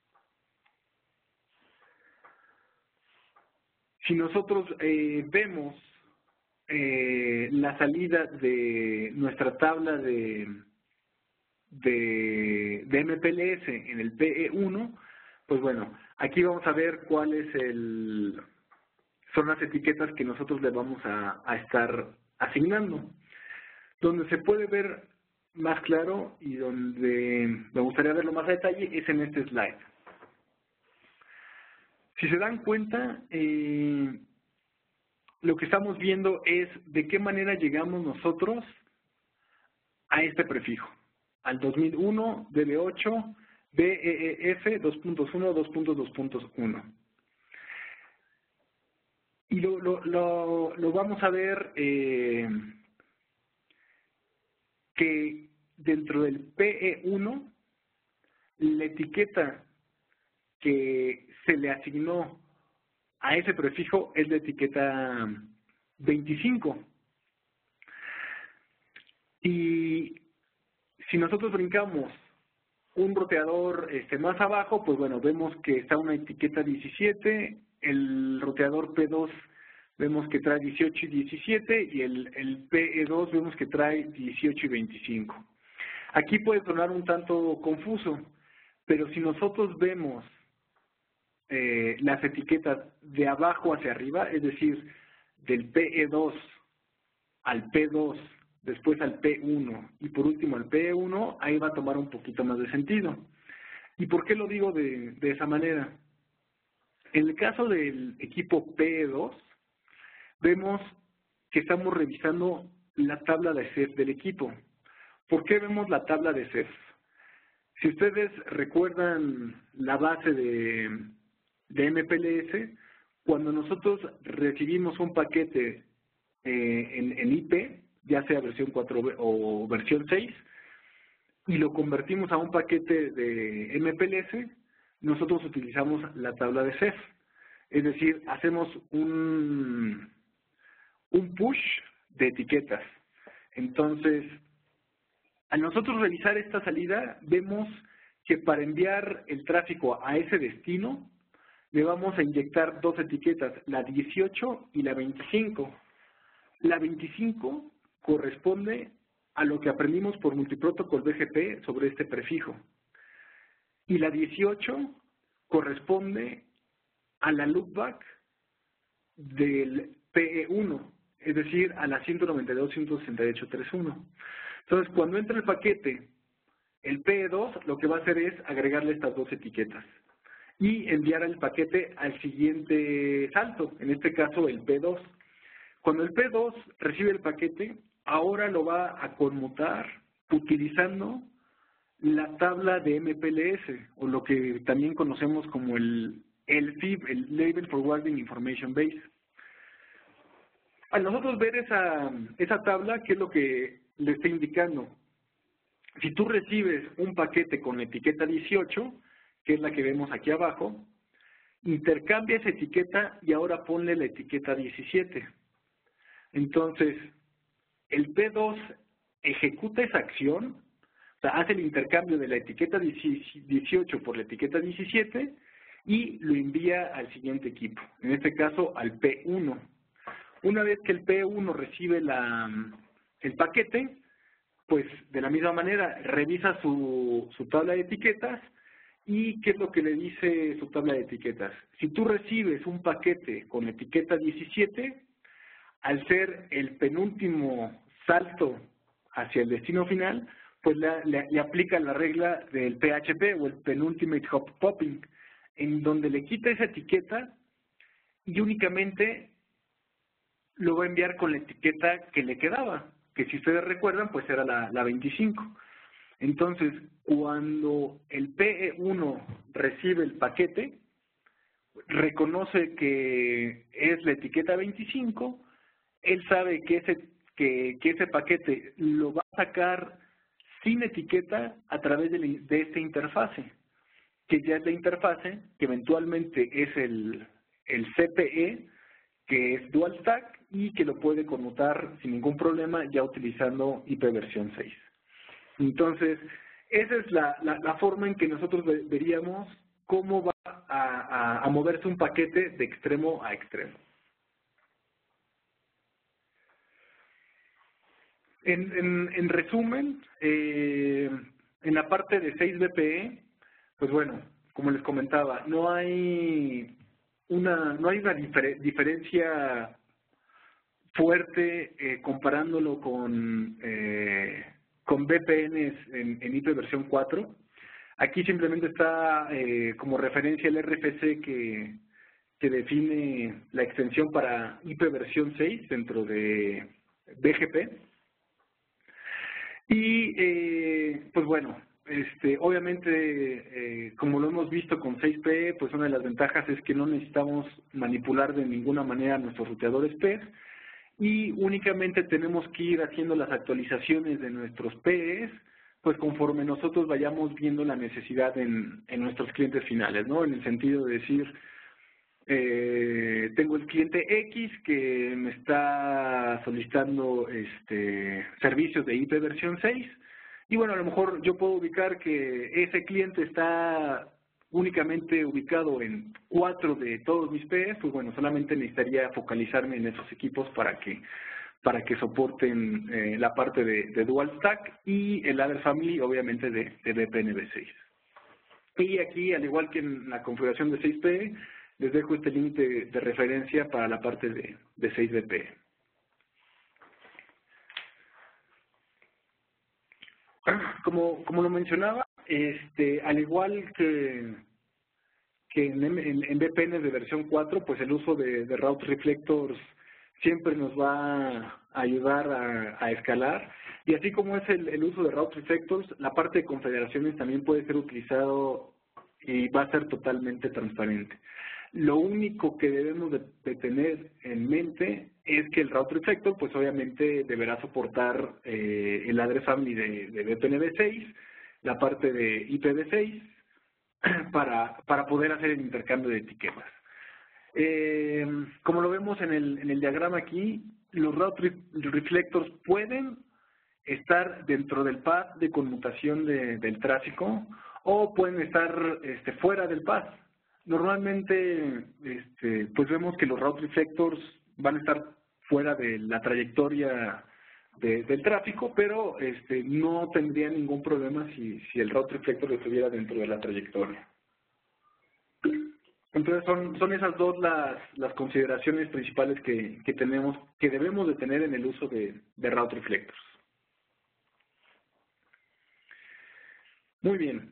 Si nosotros vemos la salida de nuestra tabla de MPLS en el PE1, pues bueno, aquí vamos a ver cuáles son las etiquetas que nosotros le vamos a estar asignando. Donde se puede ver más claro y donde me gustaría verlo más a detalle es en este slide. Si se dan cuenta, lo que estamos viendo es de qué manera llegamos nosotros a este prefijo, al 2001, DB8, BEEF 2.1, 2.2.1. Y lo vamos a ver que dentro del PE1, la etiqueta que se le asignó a ese prefijo es la etiqueta 25. Y si nosotros brincamos un roteador más abajo, pues bueno, vemos que está una etiqueta 17, el roteador P2 vemos que trae 18 y 17 y el PE2 vemos que trae 18 y 25. Aquí puede sonar un tanto confuso, pero si nosotros vemos las etiquetas de abajo hacia arriba, es decir, del PE2 al P2, después al P1 y por último al PE1, ahí va a tomar un poquito más de sentido. ¿Y por qué lo digo de esa manera? En el caso del equipo PE2, vemos que estamos revisando la tabla de CEF del equipo. ¿Por qué vemos la tabla de CEF? Si ustedes recuerdan la base de MPLS, cuando nosotros recibimos un paquete en IP, ya sea versión 4 o versión 6, y lo convertimos a un paquete de MPLS, nosotros utilizamos la tabla de CEF. Es decir, hacemos un push de etiquetas. Entonces, al nosotros realizar esta salida, vemos que para enviar el tráfico a ese destino, le vamos a inyectar dos etiquetas, la 18 y la 25. La 25 corresponde a lo que aprendimos por multiprotocol BGP sobre este prefijo. Y la 18 corresponde a la loopback del PE1, es decir, a la 192.168.3.1. Entonces, cuando entra el paquete, el PE2 lo que va a hacer es agregarle estas dos etiquetas y enviar el paquete al siguiente salto, en este caso el P2. Cuando el P2 recibe el paquete, ahora lo va a conmutar utilizando la tabla de MPLS, o lo que también conocemos como el LFIB, el Label Forwarding Information Base. Al nosotros ver esa tabla, ¿qué es lo que le está indicando? Si tú recibes un paquete con la etiqueta 18, que es la que vemos aquí abajo, intercambia esa etiqueta y ahora ponle la etiqueta 17. Entonces, el P2 ejecuta esa acción, o sea, hace el intercambio de la etiqueta 18 por la etiqueta 17 y lo envía al siguiente equipo, en este caso al P1. Una vez que el P1 recibe el paquete, pues de la misma manera revisa su tabla de etiquetas y ¿qué es lo que le dice su tabla de etiquetas? Si tú recibes un paquete con la etiqueta 17, al ser el penúltimo salto hacia el destino final, pues le aplica la regla del PHP o el Penultimate Hop Popping, en donde le quita esa etiqueta y únicamente lo va a enviar con la etiqueta que le quedaba, que si ustedes recuerdan, pues era la 25. Entonces, cuando el PE1 recibe el paquete, reconoce que es la etiqueta 25, él sabe que ese paquete lo va a sacar sin etiqueta a través de esta interfase, que ya es la interfase que eventualmente es el CPE, que es Dual Stack y que lo puede conmutar sin ningún problema ya utilizando IP versión 6. Entonces, esa es la forma en que nosotros veríamos cómo va a moverse un paquete de extremo a extremo. En resumen, en la parte de 6BPE, pues bueno, como les comentaba, no hay una diferencia fuerte comparándolo con VPNs en IP versión 4. Aquí simplemente está como referencia el RFC que define la extensión para IP versión 6 dentro de BGP. Y pues bueno, obviamente como lo hemos visto con 6PE, pues una de las ventajas es que no necesitamos manipular de ninguna manera nuestros ruteadores PES y únicamente tenemos que ir haciendo las actualizaciones de nuestros PEs pues conforme nosotros vayamos viendo la necesidad en nuestros clientes finales, ¿no? En el sentido de decir, tengo el cliente X que me está solicitando servicios de IP versión 6 y bueno, a lo mejor yo puedo ubicar que ese cliente está únicamente ubicado en 4 de todos mis PEs, pues bueno, solamente necesitaría focalizarme en esos equipos para que soporten la parte de Dual Stack y el Ladder Family obviamente de VPN V6. Y aquí, al igual que en la configuración de 6PE, les dejo este link de referencia para la parte de 6BP. Como lo mencionaba, al igual que en VPN de versión 4, pues el uso de Route Reflectors siempre nos va a ayudar a escalar. Y así como es el uso de Route Reflectors, la parte de confederaciones también puede ser utilizado y va a ser totalmente transparente. Lo único que debemos de tener en mente es que el Route Reflector, pues obviamente deberá soportar el Address Family de VPNv6, la parte de IPv6, para poder hacer el intercambio de etiquetas. Como lo vemos en el diagrama aquí, los Route Reflectors pueden estar dentro del path de conmutación del tráfico o pueden estar fuera del path. Normalmente pues vemos que los Route Reflectors van a estar fuera de la trayectoria del tráfico, pero no tendría ningún problema si el Route Reflector estuviera dentro de la trayectoria. Entonces son esas dos las consideraciones principales que debemos de tener en el uso de Route Reflectors. Muy bien.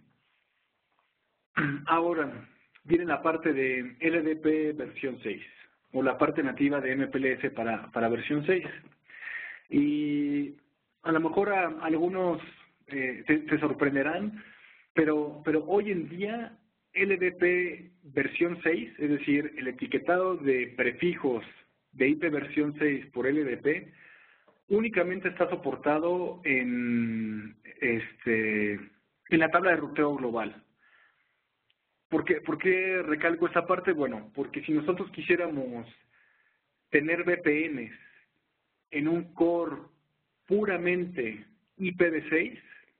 Ahora viene la parte de LDP versión 6 o la parte nativa de MPLS para versión 6. Y a lo mejor a algunos se sorprenderán, pero hoy en día LDP versión 6, es decir, el etiquetado de prefijos de IP versión 6 por LDP, únicamente está soportado en la tabla de ruteo global. ¿Por qué recalco esta parte? Bueno, porque si nosotros quisiéramos tener VPNs en un core puramente IPv6,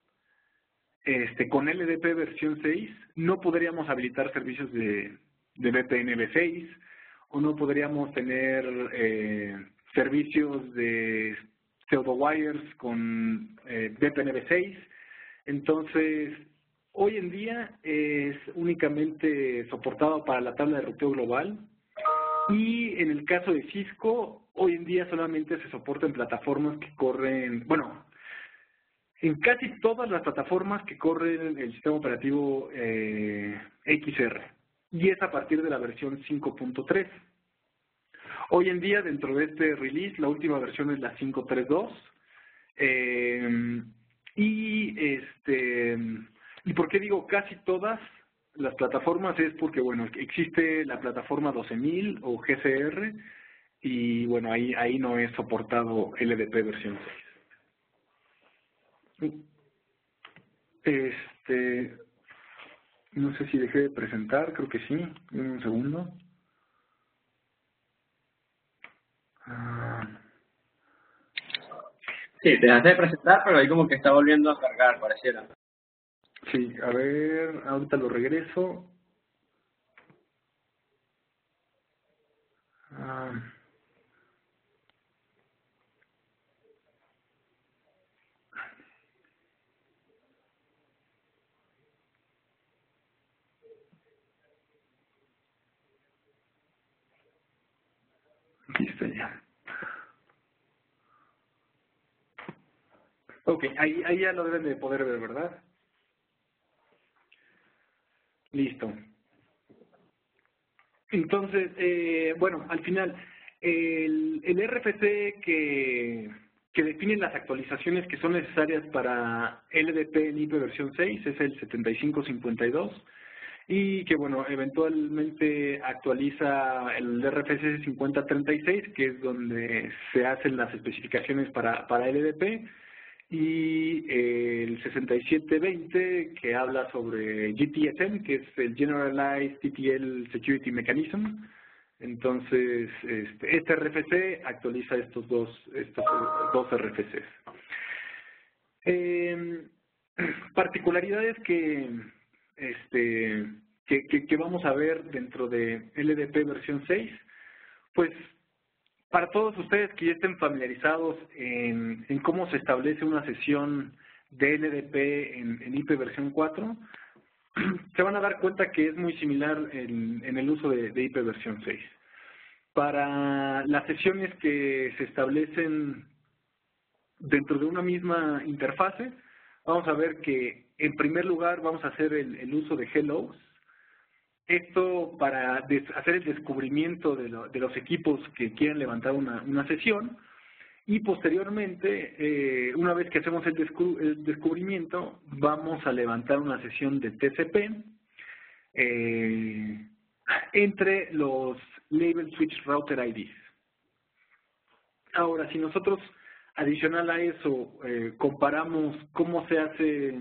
con LDP versión 6, no podríamos habilitar servicios de VPN V6, o no podríamos tener servicios de pseudo-wires con VPN V6. Entonces, hoy en día es únicamente soportado para la tabla de ruteo global, y en el caso de Cisco, hoy en día solamente se soporta en plataformas que corren, bueno, en casi todas las plataformas que corren el sistema operativo XR, y es a partir de la versión 5.3. Hoy en día, dentro de este release, la última versión es la 5.3.2. ¿Y por qué digo casi todas las plataformas? Es porque, bueno, existe la plataforma 12.000 o GCR, y bueno, ahí no es soportado LDP versión 6. No sé si dejé de presentar, creo que sí. Un segundo. Sí, te dejaste de presentar, pero ahí como que está volviendo a cargar, pareciera. Sí, a ver, ahorita lo regreso. Aquí está ya. Ok, ahí ya lo deben de poder ver, ¿verdad? Listo. Entonces, bueno, al final, el RFC que define las actualizaciones que son necesarias para LDP en IP versión 6 es el 7552, y que, bueno, eventualmente actualiza el RFC 5036, que es donde se hacen las especificaciones para LDP, y el 6720, que habla sobre GTSM, que es el Generalized TTL Security Mechanism. Entonces, este RFC actualiza estos dos RFCs. Particularidades que vamos a ver dentro de LDP versión 6, pues, para todos ustedes que ya estén familiarizados en cómo se establece una sesión de LDP en IP versión 4, se van a dar cuenta que es muy similar en el uso de IP versión 6. Para las sesiones que se establecen dentro de una misma interfase, vamos a ver que en primer lugar vamos a hacer el uso de hellos. Esto para hacer el descubrimiento de los equipos que quieren levantar una sesión, y posteriormente, una vez que hacemos el descubrimiento, vamos a levantar una sesión de TCP entre los Label Switch Router IDs. Ahora, si nosotros, adicional a eso, comparamos cómo se hace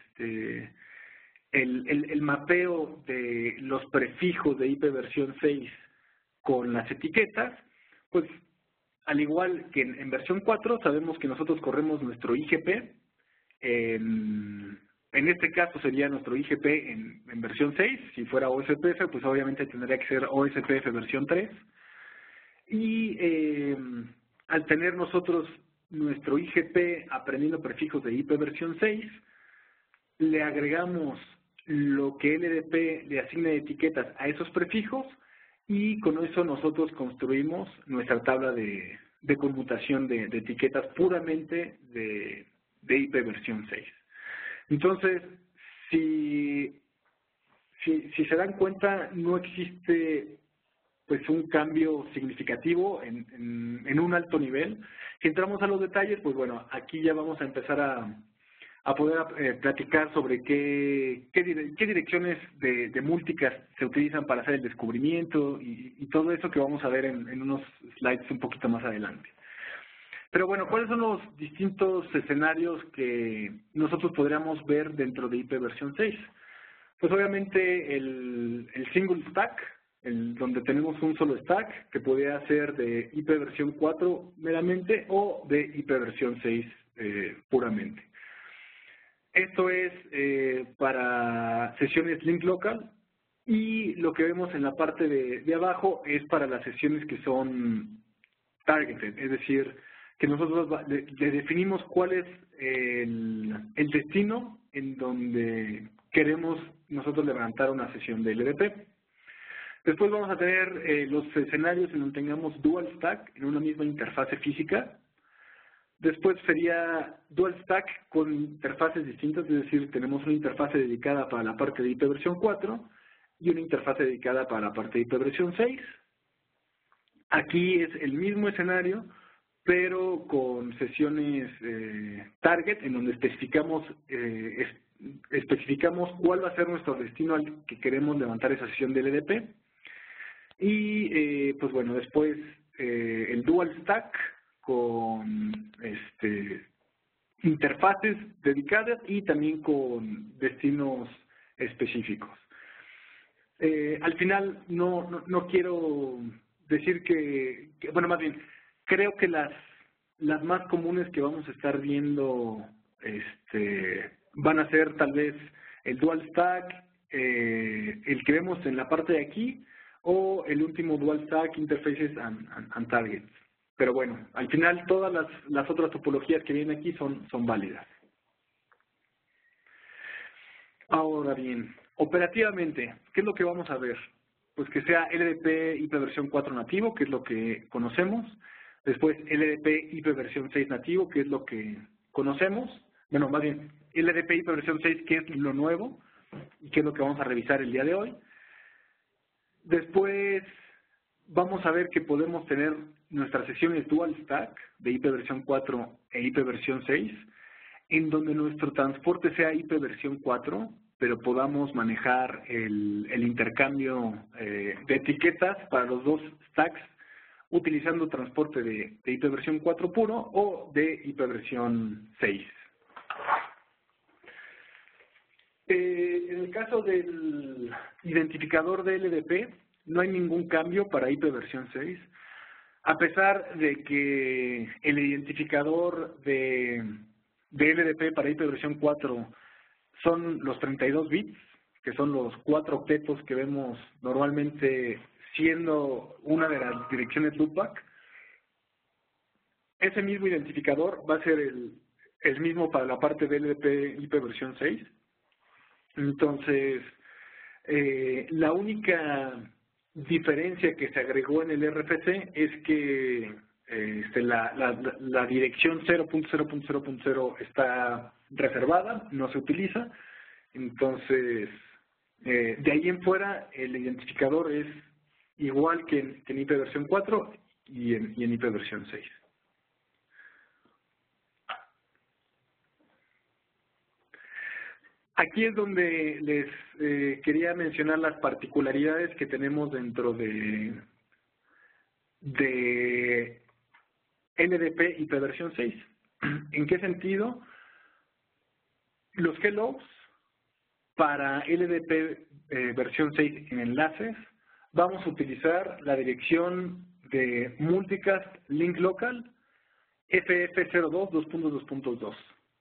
el mapeo de los prefijos de IP versión 6 con las etiquetas, pues al igual que en versión 4, sabemos que nosotros corremos nuestro IGP. En este caso sería nuestro IGP en versión 6. Si fuera OSPF, pues obviamente tendría que ser OSPF versión 3. Y al tener nosotros nuestro IGP aprendiendo prefijos de IP versión 6, le agregamos lo que LDP le asigna de etiquetas a esos prefijos, y con eso nosotros construimos nuestra tabla de conmutación de etiquetas puramente de IP versión 6. Entonces, si se dan cuenta, no existe pues un cambio significativo en un alto nivel. Si entramos a los detalles, pues bueno, aquí ya vamos a empezar a poder platicar sobre qué direcciones de múlticas se utilizan para hacer el descubrimiento y todo eso que vamos a ver en unos slides un poquito más adelante. Pero bueno, ¿cuáles son los distintos escenarios que nosotros podríamos ver dentro de IP versión 6? Pues obviamente el single stack, donde tenemos un solo stack, que podría ser de IP versión 4 meramente o de IP versión 6 puramente. Esto es para sesiones link local, y lo que vemos en la parte de abajo es para las sesiones que son targeted, es decir, que nosotros le definimos cuál es el destino en donde queremos nosotros levantar una sesión de LDP. Después vamos a tener los escenarios en donde tengamos dual stack en una misma interfase física. Después sería dual stack con interfaces distintas, es decir, tenemos una interfase dedicada para la parte de IP versión 4 y una interfase dedicada para la parte de IP versión 6. Aquí es el mismo escenario, pero con sesiones target, en donde especificamos cuál va a ser nuestro destino al que queremos levantar esa sesión de LDP. Y pues bueno, después el dual stack con interfaces dedicadas y también con destinos específicos. Al final no quiero decir bueno, más bien, creo que las más comunes que vamos a estar viendo van a ser tal vez el dual stack, el que vemos en la parte de aquí, o el último dual stack, interfaces and targets. Pero bueno, al final todas las otras topologías que vienen aquí son válidas. Ahora bien, operativamente, ¿qué es lo que vamos a ver? Pues que sea LDP IP versión 4 nativo, que es lo que conocemos. Después LDP IP versión 6 nativo, que es lo que conocemos. Bueno, más bien, LDP IP versión 6, que es lo nuevo y que es lo que vamos a revisar el día de hoy. Después vamos a ver que podemos tener nuestras sesiones dual stack de IP versión 4 e IP versión 6, en donde nuestro transporte sea IP versión 4, pero podamos manejar el intercambio de etiquetas para los dos stacks utilizando transporte de IP versión 4 puro o de IP versión 6. En el caso del identificador de LDP, no hay ningún cambio para IP versión 6, a pesar de que el identificador de LDP para IP versión 4 son los 32 bits, que son los 4 octetos que vemos normalmente siendo una de las direcciones loopback. Ese mismo identificador va a ser el mismo para la parte de LDP IP versión 6. Entonces, la única diferencia que se agregó en el RFC es que la dirección 0.0.0.0 está reservada, no se utiliza. Entonces, de ahí en fuera, el identificador es igual que en IP versión 4 y en IP versión 6. Aquí es donde les quería mencionar las particularidades que tenemos dentro de LDP IP versión 6. ¿En qué sentido? Los hellos para LDP versión 6 en enlaces, vamos a utilizar la dirección de multicast link local FF02 2.2.2.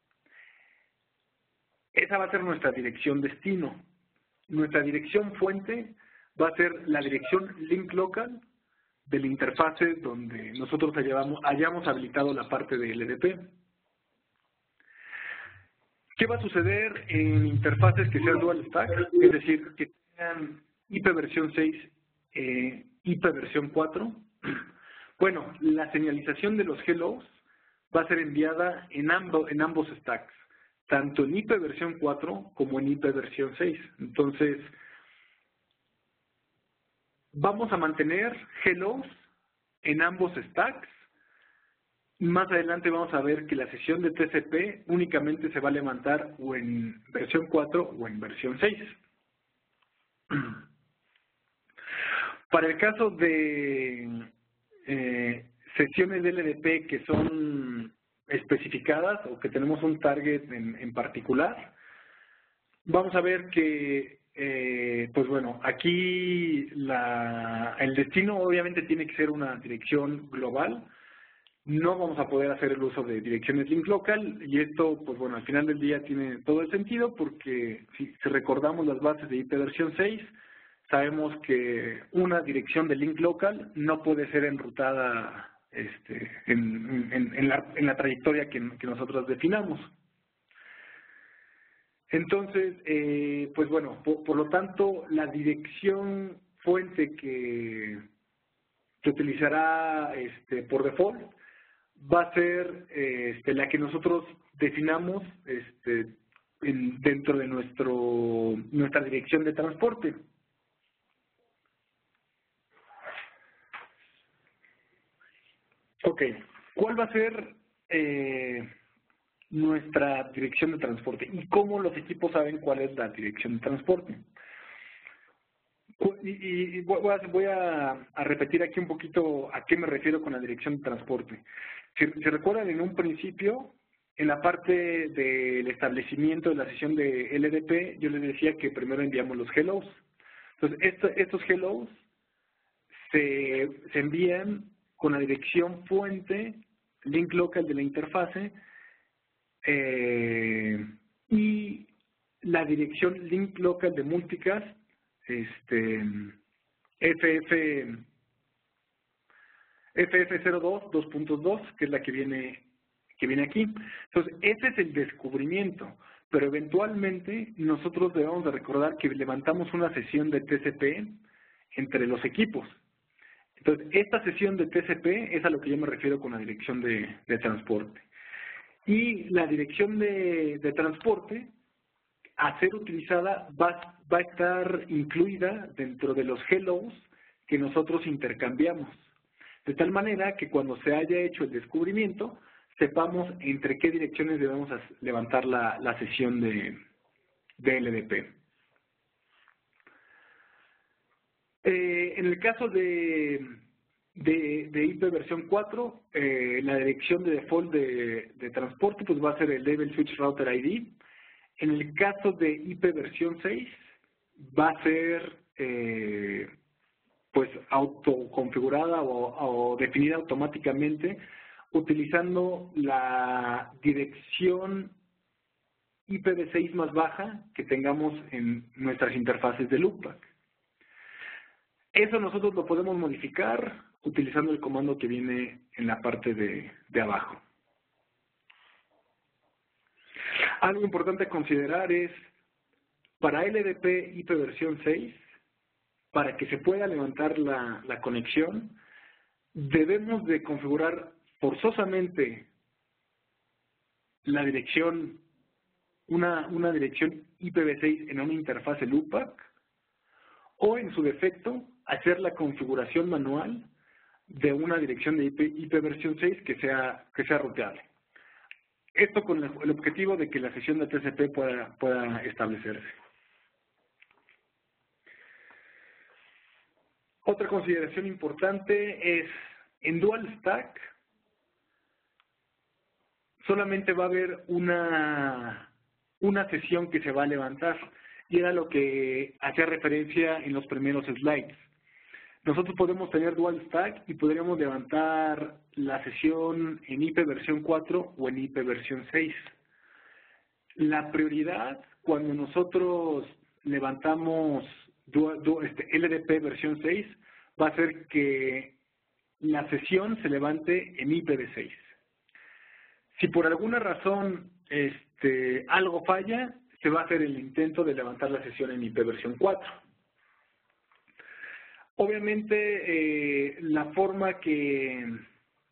Esa va a ser nuestra dirección destino. Nuestra dirección fuente va a ser la dirección link local de la interfase donde nosotros hayamos habilitado la parte de LDP. ¿Qué va a suceder en interfaces que sean dual stack? Es decir, que tengan IP versión 6, IP versión 4. Bueno, la señalización de los hellos va a ser enviada en ambos stacks, tanto en IP versión 4 como en IP versión 6. Entonces, vamos a mantener hellos en ambos stacks Más adelante vamos a ver que la sesión de TCP únicamente se va a levantar o en versión 4 o en versión 6. Para el caso de sesiones de LDP que son especificadas o que tenemos un target en particular, vamos a ver que, pues bueno, aquí el destino obviamente tiene que ser una dirección global. No vamos a poder hacer el uso de direcciones link local y esto, pues bueno, al final del día tiene todo el sentido porque si recordamos las bases de IP versión 6, sabemos que una dirección de link local no puede ser enrutada en la trayectoria que nosotros definamos. Entonces, pues bueno, por lo tanto, la dirección fuente que utilizará por default va a ser la que nosotros definamos dentro de nuestra dirección de transporte. Ok, ¿cuál va a ser nuestra dirección de transporte? ¿Y cómo los equipos saben cuál es la dirección de transporte? Y voy a repetir aquí un poquito a qué me refiero con la dirección de transporte. Si recuerdan, en un principio, en la parte del establecimiento de la sesión de LDP, yo les decía que primero enviamos los hellos. Entonces, estos hellos se envían con la dirección fuente, link local de la interfase, y la dirección link local de multicast, FF02 2.2, que es la que viene aquí. Entonces, ese es el descubrimiento, pero eventualmente nosotros debemos de recordar que levantamos una sesión de TCP entre los equipos. Entonces, esta sesión de TCP es a lo que yo me refiero con la dirección de transporte. Y la dirección de transporte, a ser utilizada, va a estar incluida dentro de los hellos que nosotros intercambiamos. De tal manera que cuando se haya hecho el descubrimiento, sepamos entre qué direcciones debemos levantar la sesión de LDP. En el caso de IP versión 4, la dirección de default de transporte pues va a ser el Label Switch Router ID. En el caso de IP versión 6, va a ser pues autoconfigurada o definida automáticamente utilizando la dirección IPv6 más baja que tengamos en nuestras interfaces de loopback. Eso nosotros lo podemos modificar utilizando el comando que viene en la parte de abajo. Algo importante a considerar es, para LDP IP versión 6, para que se pueda levantar la conexión, debemos de configurar forzosamente la dirección, una dirección IPv6 en una interfase loopback, o en su defecto, hacer la configuración manual de una dirección de IP versión 6 que sea ruteable. Esto con el objetivo de que la sesión de TCP pueda establecerse. Otra consideración importante es, en Dual Stack, solamente va a haber una sesión que se va a levantar, y era lo que hacía referencia en los primeros slides. Nosotros podemos tener Dual Stack y podríamos levantar la sesión en IP versión 4 o en IP versión 6. La prioridad cuando nosotros levantamos LDP versión 6 va a ser que la sesión se levante en IPv6. Si por alguna razón algo falla, se va a hacer el intento de levantar la sesión en IP versión 4. Obviamente, la forma en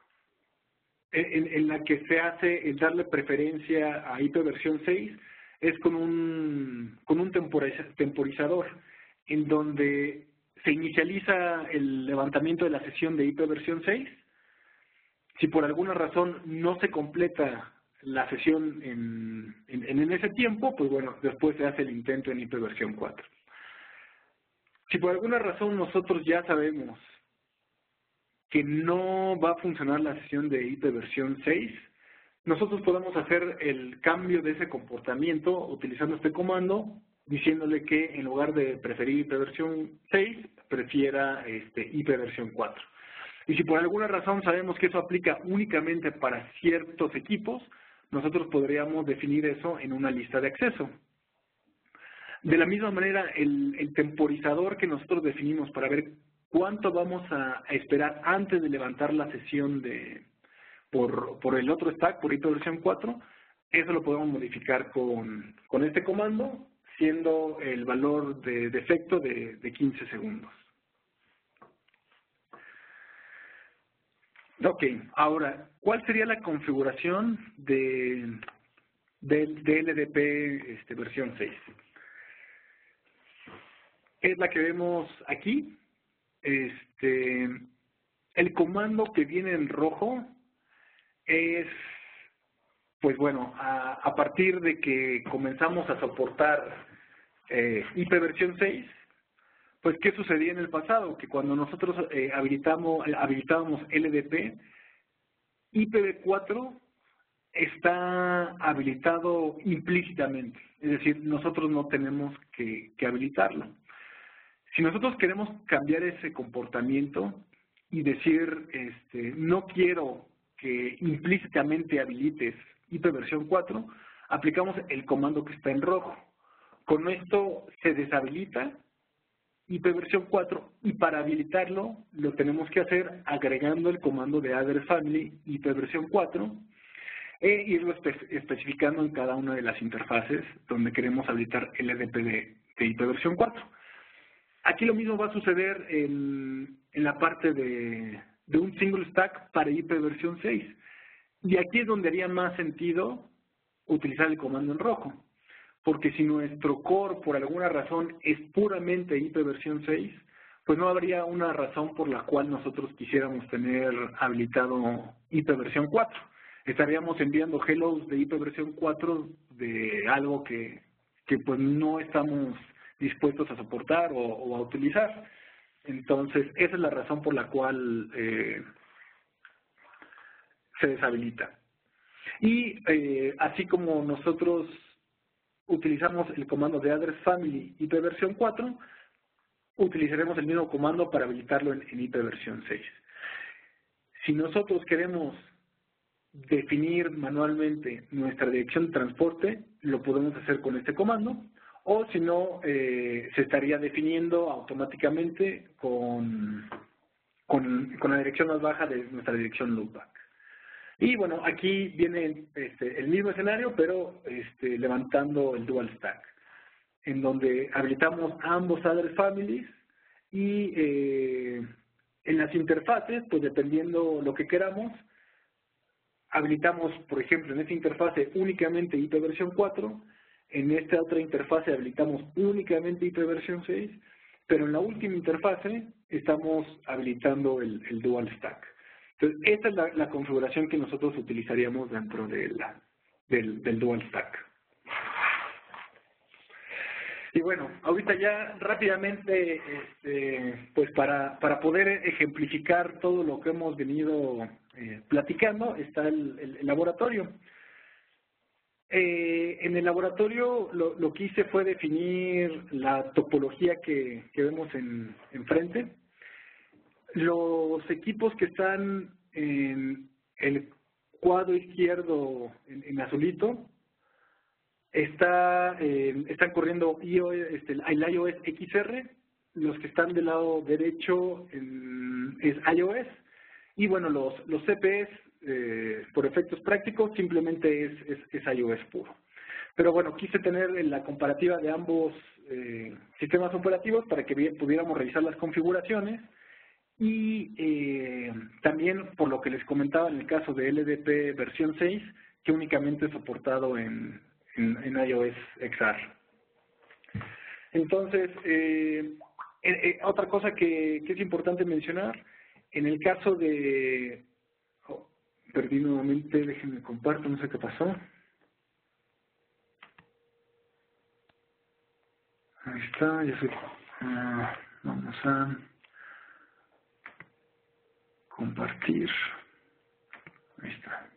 la que se hace el darle preferencia a IP versión 6 es con un temporizador, en donde se inicializa el levantamiento de la sesión de IP versión 6, Si por alguna razón no se completa la sesión en ese tiempo, pues bueno, después se hace el intento en IP versión 4. Si por alguna razón nosotros ya sabemos que no va a funcionar la sesión de IP versión 6, nosotros podemos hacer el cambio de ese comportamiento utilizando este comando, diciéndole que en lugar de preferir IP versión 6, prefiera IP versión 4. Y si por alguna razón sabemos que eso aplica únicamente para ciertos equipos, nosotros podríamos definir eso en una lista de acceso. De la misma manera, el temporizador que nosotros definimos para ver cuánto vamos a esperar antes de levantar la sesión por el otro stack, por IP versión 4, eso lo podemos modificar con este comando, siendo el valor de defecto de 15 segundos. Ok, ahora, ¿cuál sería la configuración de LDP versión 6? Es la que vemos aquí. El comando que viene en rojo es, pues bueno, a partir de que comenzamos a soportar IP versión 6, pues ¿qué sucedía en el pasado? Que cuando nosotros habilitábamos LDP, IPv4 está habilitado implícitamente, es decir, nosotros no tenemos que habilitarlo. Si nosotros queremos cambiar ese comportamiento y decir, no quiero que implícitamente habilites IP versión 4, aplicamos el comando que está en rojo. Con esto se deshabilita IP versión 4 y para habilitarlo lo tenemos que hacer agregando el comando de address family IP versión 4 e irlo especificando en cada una de las interfaces donde queremos habilitar LDP de IP versión 4. Aquí lo mismo va a suceder en la parte de un single stack para IP versión 6. Y aquí es donde haría más sentido utilizar el comando en rojo. Porque si nuestro core por alguna razón es puramente IP versión 6, pues no habría una razón por la cual nosotros quisiéramos tener habilitado IP versión 4. Estaríamos enviando hellos de IP versión 4 de algo que pues no estamos dispuestos a soportar o a utilizar. Entonces, esa es la razón por la cual se deshabilita. Y así como nosotros utilizamos el comando de address family IP versión 4, utilizaremos el mismo comando para habilitarlo en IP versión 6. Si nosotros queremos definir manualmente nuestra dirección de transporte, lo podemos hacer con este comando, o si no, se estaría definiendo automáticamente con la dirección más baja de nuestra dirección loopback. Y bueno, aquí viene el mismo escenario, pero levantando el dual stack, en donde habilitamos ambos address families y en las interfaces, pues dependiendo lo que queramos, habilitamos, por ejemplo, en esta interfase únicamente IP versión 4, en esta otra interfase habilitamos únicamente IP versión 6, pero en la última interfase estamos habilitando el dual stack. Entonces, esta es la configuración que nosotros utilizaríamos dentro del dual stack. Y bueno, ahorita ya rápidamente, pues para poder ejemplificar todo lo que hemos venido platicando, está el laboratorio. En el laboratorio lo que hice fue definir la topología que vemos enfrente. Los equipos que están en el cuadro izquierdo en azulito están corriendo el iOS XR. Los que están del lado derecho es iOS. Y bueno, los CPs, por efectos prácticos, simplemente es iOS puro. Pero bueno, quise tener la comparativa de ambos sistemas operativos para que pudiéramos revisar las configuraciones. Y también, por lo que les comentaba en el caso de LDP versión 6, que únicamente es soportado en iOS XR. Entonces, otra cosa que es importante mencionar, en el caso de perdí nuevamente, déjenme comparto, no sé qué pasó. Ahí está, ya sé. Vamos a compartir. Ahí está.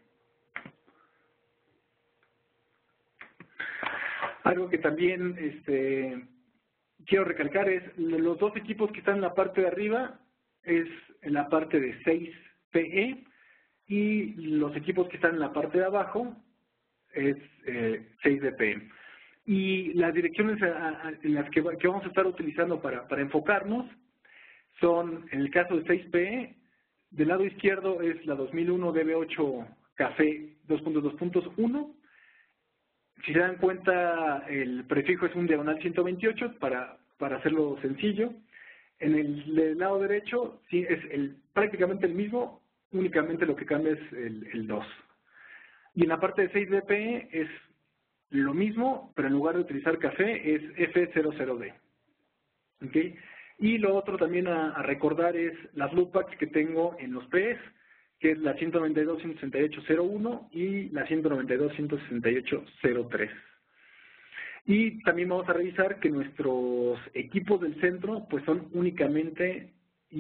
Algo que también quiero recalcar es los dos equipos que están en la parte de arriba es en la parte de 6PE y los equipos que están en la parte de abajo es 6DPE. Y las direcciones en las que vamos a estar utilizando para enfocarnos son, en el caso de 6PE, del lado izquierdo es la 2001 DB8 Café 2.2.1. Si se dan cuenta, el prefijo es un diagonal 128 para hacerlo sencillo. En el lado derecho sí es prácticamente el mismo, únicamente lo que cambia es el 2. Y en la parte de 6DPE es lo mismo, pero en lugar de utilizar café es F00D. ¿Okay? Y lo otro también a recordar es las loopbacks que tengo en los PEs, que es la 192.168.01 y la 192.168.03. Y también vamos a revisar que nuestros equipos del centro pues son únicamente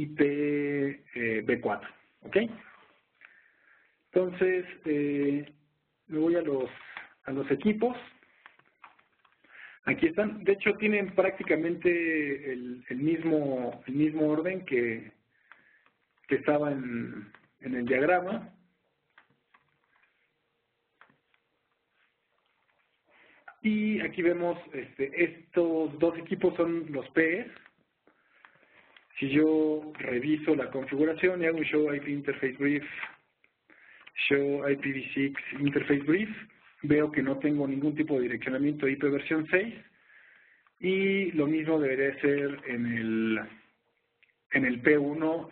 IPv4. ¿Ok? Entonces, me voy a los equipos. Aquí están. De hecho, tienen prácticamente el mismo orden que estaba en el diagrama. Y aquí vemos estos dos equipos son los PEs. Si yo reviso la configuración y hago un Show IP Interface Brief, Show IPv6 Interface Brief, veo que no tengo ningún tipo de direccionamiento IP versión 6 y lo mismo debería ser en el P1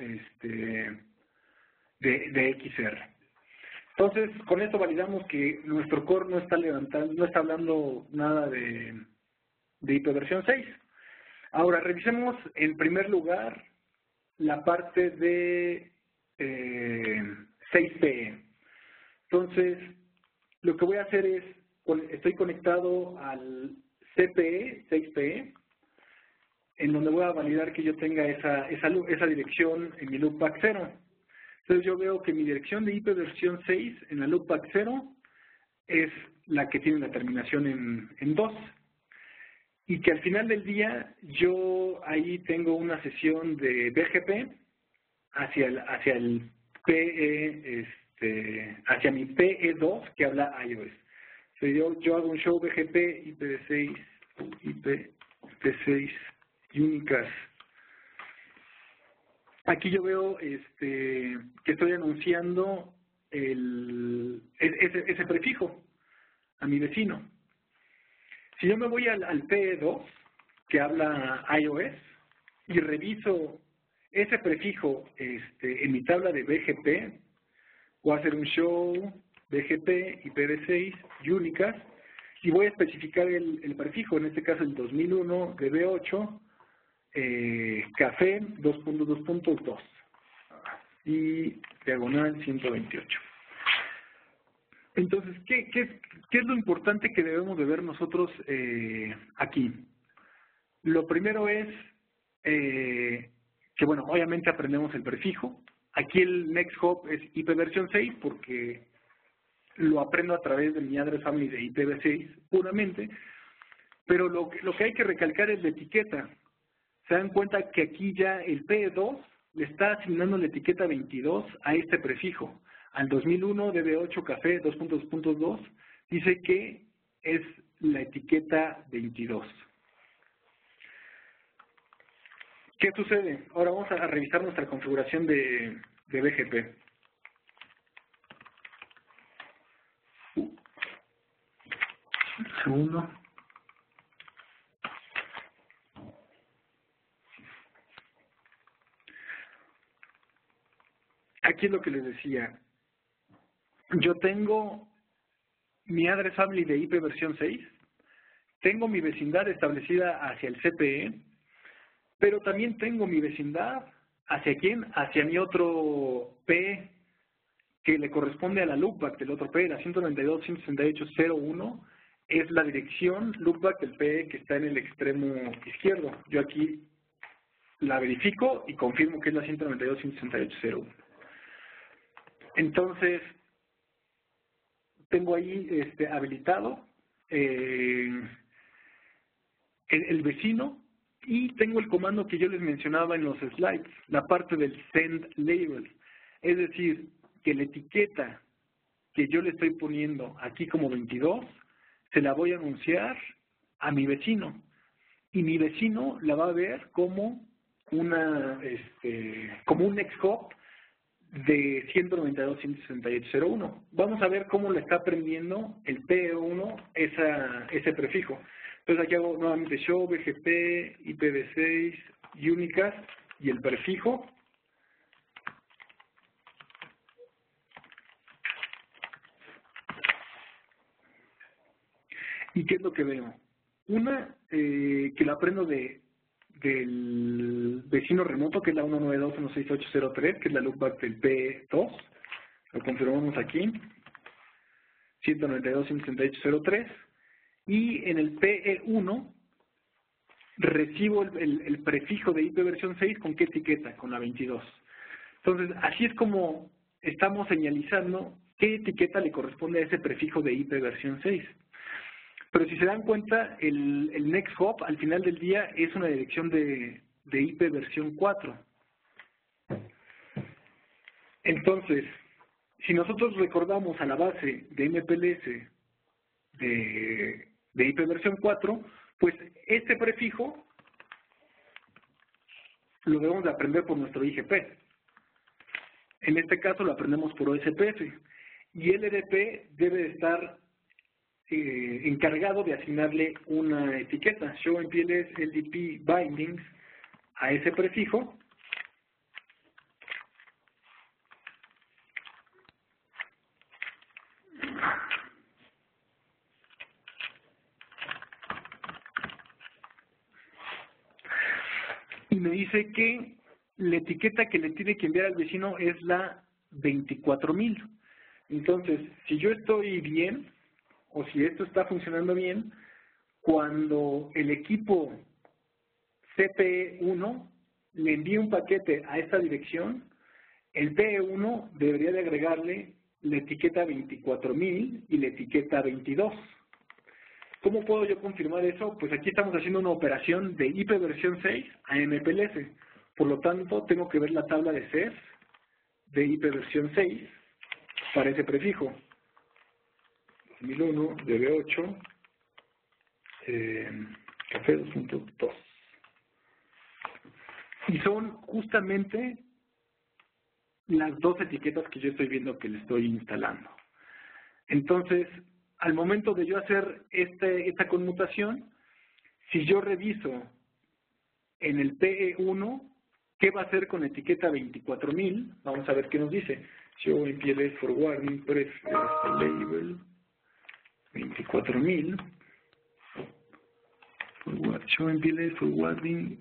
de XR. Entonces, con esto validamos que nuestro core no está hablando nada de IP versión 6. Ahora, revisemos en primer lugar la parte de 6PE. Entonces, lo que voy a hacer es, estoy conectado al CPE, 6PE, en donde voy a validar que yo tenga esa dirección en mi loopback 0. Entonces yo veo que mi dirección de IP versión 6 en la loopback 0 es la que tiene la terminación en 2. Y que al final del día yo ahí tengo una sesión de BGP hacia el PE, hacia mi PE2 que habla iOS. Entonces yo hago un show BGP IPv6 únicas. Aquí yo veo que estoy anunciando ese prefijo a mi vecino. Si yo me voy al PE2, que habla iOS, y reviso ese prefijo en mi tabla de BGP, voy a hacer un show BGP IPv6 únicas, y voy a especificar el prefijo, en este caso el 2001 DB8, café 2.2.2 y diagonal 128. Entonces, ¿qué es lo importante que debemos de ver nosotros aquí? Lo primero es que, bueno, obviamente aprendemos el prefijo. Aquí el next hop es IP versión 6 porque lo aprendo a través de mi address family de IPv6 puramente, pero lo que hay que recalcar es la etiqueta. Se dan cuenta que aquí ya el PE2 le está asignando la etiqueta 22 a este prefijo. Al 2001 DB8 café 2.2.2 dice que es la etiqueta 22. ¿Qué sucede? Ahora vamos a revisar nuestra configuración de BGP. Un segundo. Aquí es lo que les decía. Yo tengo mi address family de IP versión 6, tengo mi vecindad establecida hacia el CPE, pero también tengo mi vecindad ¿hacia quién? Hacia mi otro P, que le corresponde a la loopback del otro PE, la 192.168.0.1, es la dirección loopback del PE que está en el extremo izquierdo. Yo aquí la verifico y confirmo que es la 192.168.0.1. Entonces, tengo ahí habilitado el vecino y tengo el comando que yo les mencionaba en los slides, la parte del send label. Es decir, que la etiqueta que yo le estoy poniendo aquí como 22, se la voy a anunciar a mi vecino. Y mi vecino la va a ver como como un next hop de 192.168.0.1. Vamos a ver cómo le está aprendiendo el PE1 ese prefijo. Entonces aquí hago nuevamente show, BGP, IPv6, unicast y el prefijo. ¿Y qué es lo que veo? Una, que lo aprendo del vecino remoto, que es la 192.168.0.3, que es la loopback del P2. Lo confirmamos aquí. 192.168.0.3. Y en el PE1 recibo el prefijo de IP versión 6, ¿con qué etiqueta? Con la 22. Entonces, así es como estamos señalizando qué etiqueta le corresponde a ese prefijo de IP versión 6. Pero si se dan cuenta, el next hop al final del día es una dirección de IP versión 4. Entonces, si nosotros recordamos a la base de MPLS de IP versión 4, pues este prefijo lo debemos de aprender por nuestro IGP. En este caso lo aprendemos por OSPF. Y el LDP debe de estar encargado de asignarle una etiqueta, show MPLS LDP bindings, a ese prefijo. Y me dice que la etiqueta que le tiene que enviar al vecino es la 24.000. Entonces, si yo estoy bien, o si esto está funcionando bien, cuando el equipo CPE1 le envíe un paquete a esta dirección, el PE1 debería de agregarle la etiqueta 24.000 y la etiqueta 22. ¿Cómo puedo yo confirmar eso? Pues aquí estamos haciendo una operación de IP versión 6 a MPLS. Por lo tanto, tengo que ver la tabla de CES de IP versión 6 para ese prefijo. 2001, DB8, café 2.2. Y son justamente las dos etiquetas que yo estoy viendo que le estoy instalando. Entonces, al momento de yo hacer esta conmutación, si yo reviso en el PE1, ¿qué va a hacer con etiqueta 24.000? Vamos a ver qué nos dice. Show MPLS forwarding, pref label 24.000. Show MPLS forwarding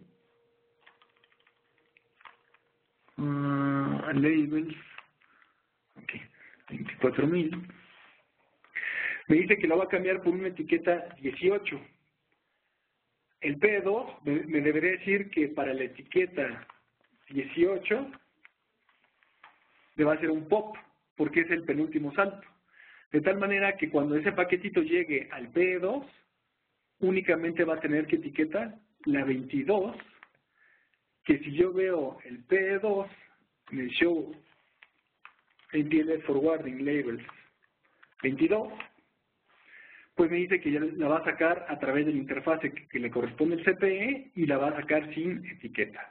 labels. Ok, 24.000. Me dice que lo va a cambiar por una etiqueta 18. El P2 me debería decir que para la etiqueta 18 le va a hacer un pop, porque es el penúltimo salto. De tal manera que cuando ese paquetito llegue al P2, únicamente va a tener que etiqueta la 22, que si yo veo el P2 en el show MPLS forwarding labels 22, pues me dice que ya la va a sacar a través de la interfase que le corresponde el CPE y la va a sacar sin etiqueta.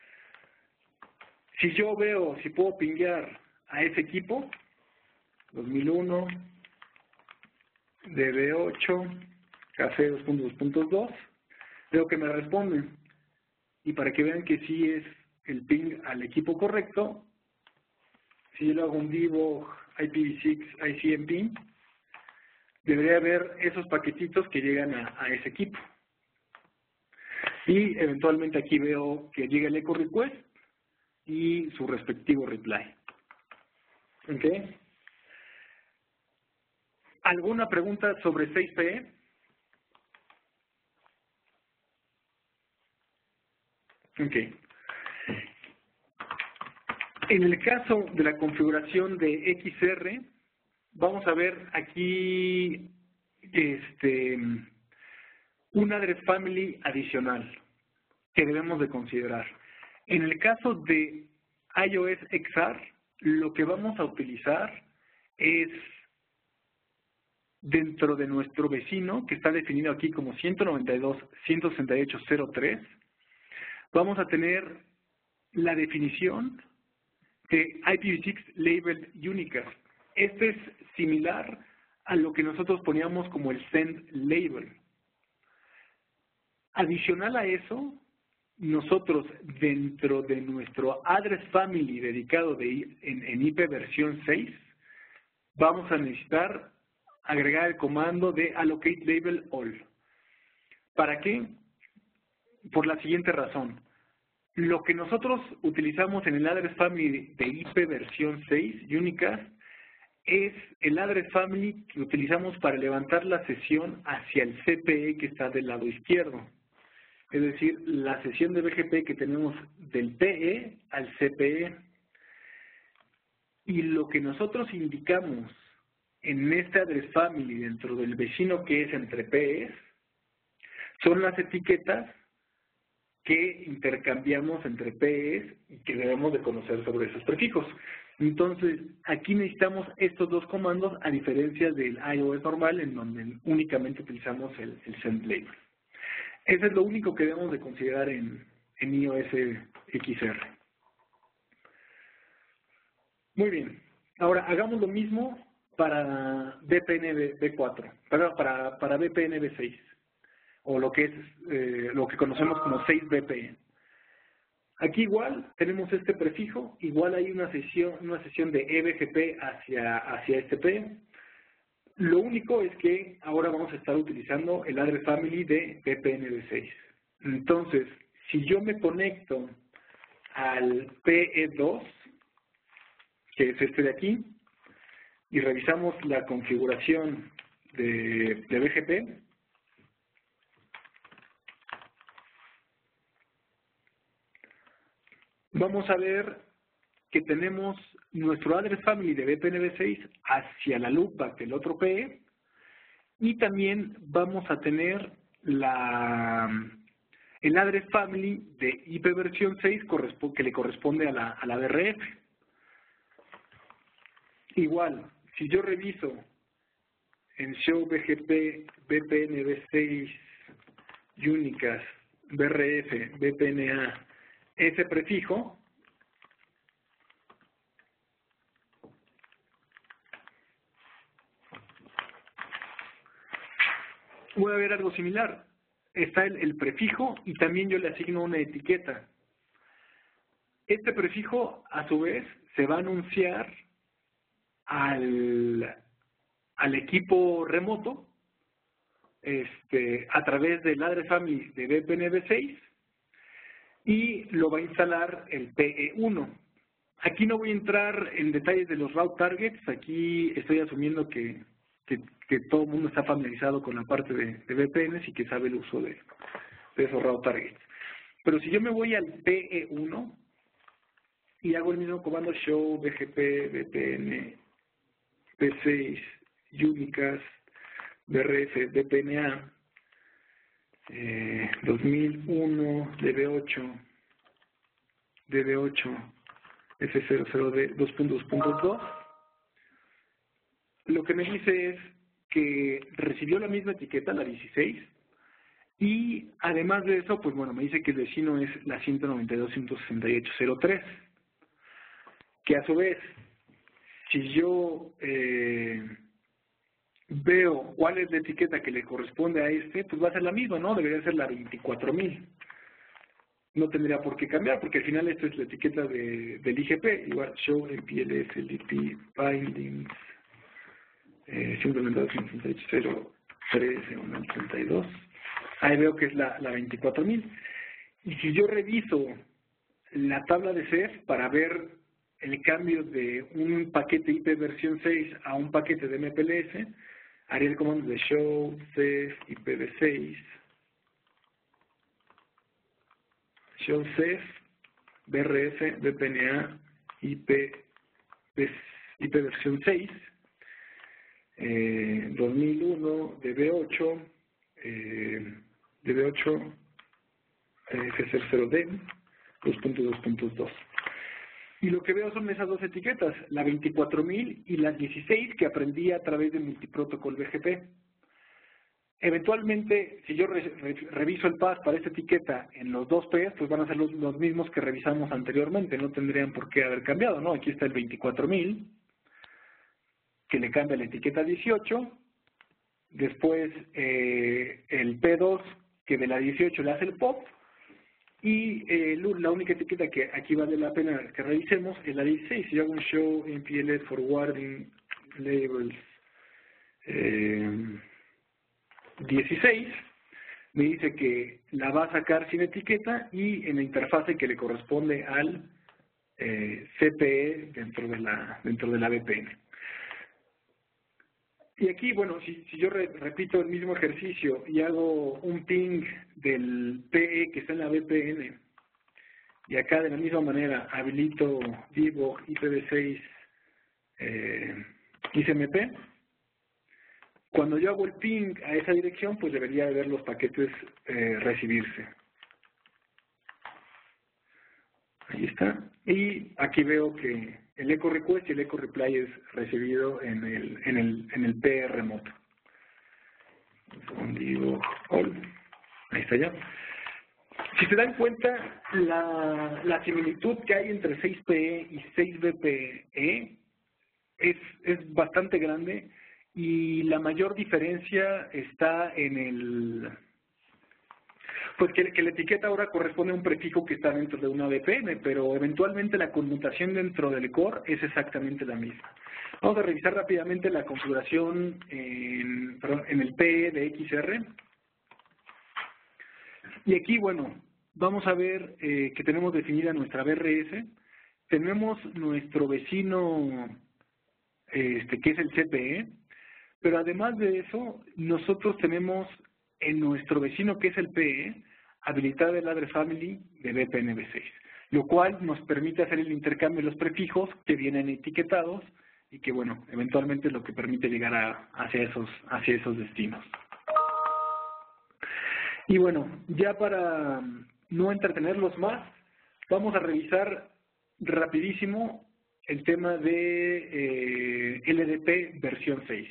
Si yo veo, si puedo pinguear a ese equipo, 2001, DB8, café 2.2.2, veo que me responden. Y para que vean que sí es el ping al equipo correcto, si yo le hago un debug IPv6 ICMP, debería haber esos paquetitos que llegan a ese equipo. Y eventualmente aquí veo que llega el echo request y su respectivo reply. ¿Ok? ¿Alguna pregunta sobre 6PE? Ok. En el caso de la configuración de XR, vamos a ver aquí un address family adicional que debemos de considerar. En el caso de iOS XR, lo que vamos a utilizar es dentro de nuestro vecino, que está definido aquí como 192.168.03, vamos a tener la definición de IPv6 Labeled Unicast. Este es similar a lo que nosotros poníamos como el send label. Adicional a eso, nosotros dentro de nuestro address family dedicado en IP versión 6, vamos a necesitar agregar el comando de allocate label all. ¿Para qué? Por la siguiente razón. Lo que nosotros utilizamos en el address family de IP versión 6, Unicast, es el address family que utilizamos para levantar la sesión hacia el CPE que está del lado izquierdo. Es decir, la sesión de BGP que tenemos del PE al CPE. Y lo que nosotros indicamos en este address family dentro del vecino que es entre PEs son las etiquetas que intercambiamos entre PEs y que debemos de conocer sobre esos prefijos. Entonces, aquí necesitamos estos dos comandos a diferencia del iOS normal en donde únicamente utilizamos el send label. Eso es lo único que debemos de considerar en iOS XR. Muy bien. Ahora, hagamos lo mismo para VPN V4, perdón, para VPN V6, o lo que es lo que conocemos como 6VPN. Aquí igual tenemos este prefijo, igual hay una sesión de eBGP hacia este P. Lo único es que ahora vamos a estar utilizando el address family de VPN V6. Entonces, si yo me conecto al PE2, que es este de aquí, y revisamos la configuración de BGP, vamos a ver que tenemos nuestro address family de VPNV6 hacia la loopback del otro PE, y también vamos a tener el address family de IP versión 6 que le corresponde a la DRF. Igual, si yo reviso en show BGP, VPNV6, Unicast, BRF, VPNA, ese prefijo, voy a ver algo similar. Está el prefijo y también yo le asigno una etiqueta. Este prefijo, a su vez, se va a anunciar al equipo remoto a través del address family de VPNV6 y lo va a instalar el PE1. Aquí no voy a entrar en detalles de los route targets. Aquí estoy asumiendo que todo el mundo está familiarizado con la parte de VPNs y que sabe el uso de esos route targets. Pero si yo me voy al PE1 y hago el mismo comando show BGP, VPN, P6, Unicast, BRF, VPNA, 2001, DB8, F00D 2.2.2, lo que me dice es que recibió la misma etiqueta, la 16, y además de eso, pues bueno, me dice que el vecino es la 192.168.03, que a su vez, si yo veo cuál es la etiqueta que le corresponde a pues va a ser la misma, ¿no? Debería ser la 24.000. No tendría por qué cambiar, porque al final esto es la etiqueta del IGP, igual show MPLS, LDP, bindings, 192.168.0.13.132. Ahí veo que es la 24.000. Y si yo reviso la tabla de CEF para ver el cambio de un paquete IP versión 6 a un paquete de MPLS, haría el comando de show cef ipv6, show cef brf bpna ip versión 6, 2001 db8 db8 f00d 2.2.2. Y lo que veo son esas dos etiquetas, la 24000 y las 16 que aprendí a través de Multiprotocol BGP. Eventualmente, si yo reviso el path para esta etiqueta en los dos P's, pues van a ser los mismos que revisamos anteriormente, no tendrían por qué haber cambiado, ¿no? Aquí está el 24000, que le cambia la etiqueta 18, después el P2, que de la 18 le hace el POP, y la única etiqueta que aquí vale la pena que revisemos es la 16. Si yo hago un show MPLS forwarding labels 16, me dice que la va a sacar sin etiqueta y en la interfase que le corresponde al CPE dentro de la VPN. Y aquí, bueno, si yo repito el mismo ejercicio y hago un ping del PE que está en la VPN, y acá de la misma manera habilito Vivo IPv6 ICMP, cuando yo hago el ping a esa dirección, pues debería de ver los paquetes recibirse. Ahí está. Y aquí veo que el echo request y el echo reply es recibido en el PE remoto. Un segundito. Ahí está ya. Si se dan cuenta, la similitud que hay entre 6PE y 6VPE es bastante grande y la mayor diferencia está en el... Pues que la etiqueta ahora corresponde a un prefijo que está dentro de una VPN, pero eventualmente la conmutación dentro del core es exactamente la misma. Vamos a revisar rápidamente la configuración en el PE de XR. Y aquí, bueno, vamos a ver que tenemos definida nuestra BRS. Tenemos nuestro vecino, que es el CPE, pero además de eso, nosotros tenemos en nuestro vecino, que es el PE, habilitada el address family de VPNv6, lo cual nos permite hacer el intercambio de los prefijos que vienen etiquetados y que, bueno, eventualmente es lo que permite llegar hacia esos destinos. Y bueno, ya para no entretenerlos más, vamos a revisar rapidísimo el tema de LDP versión 6.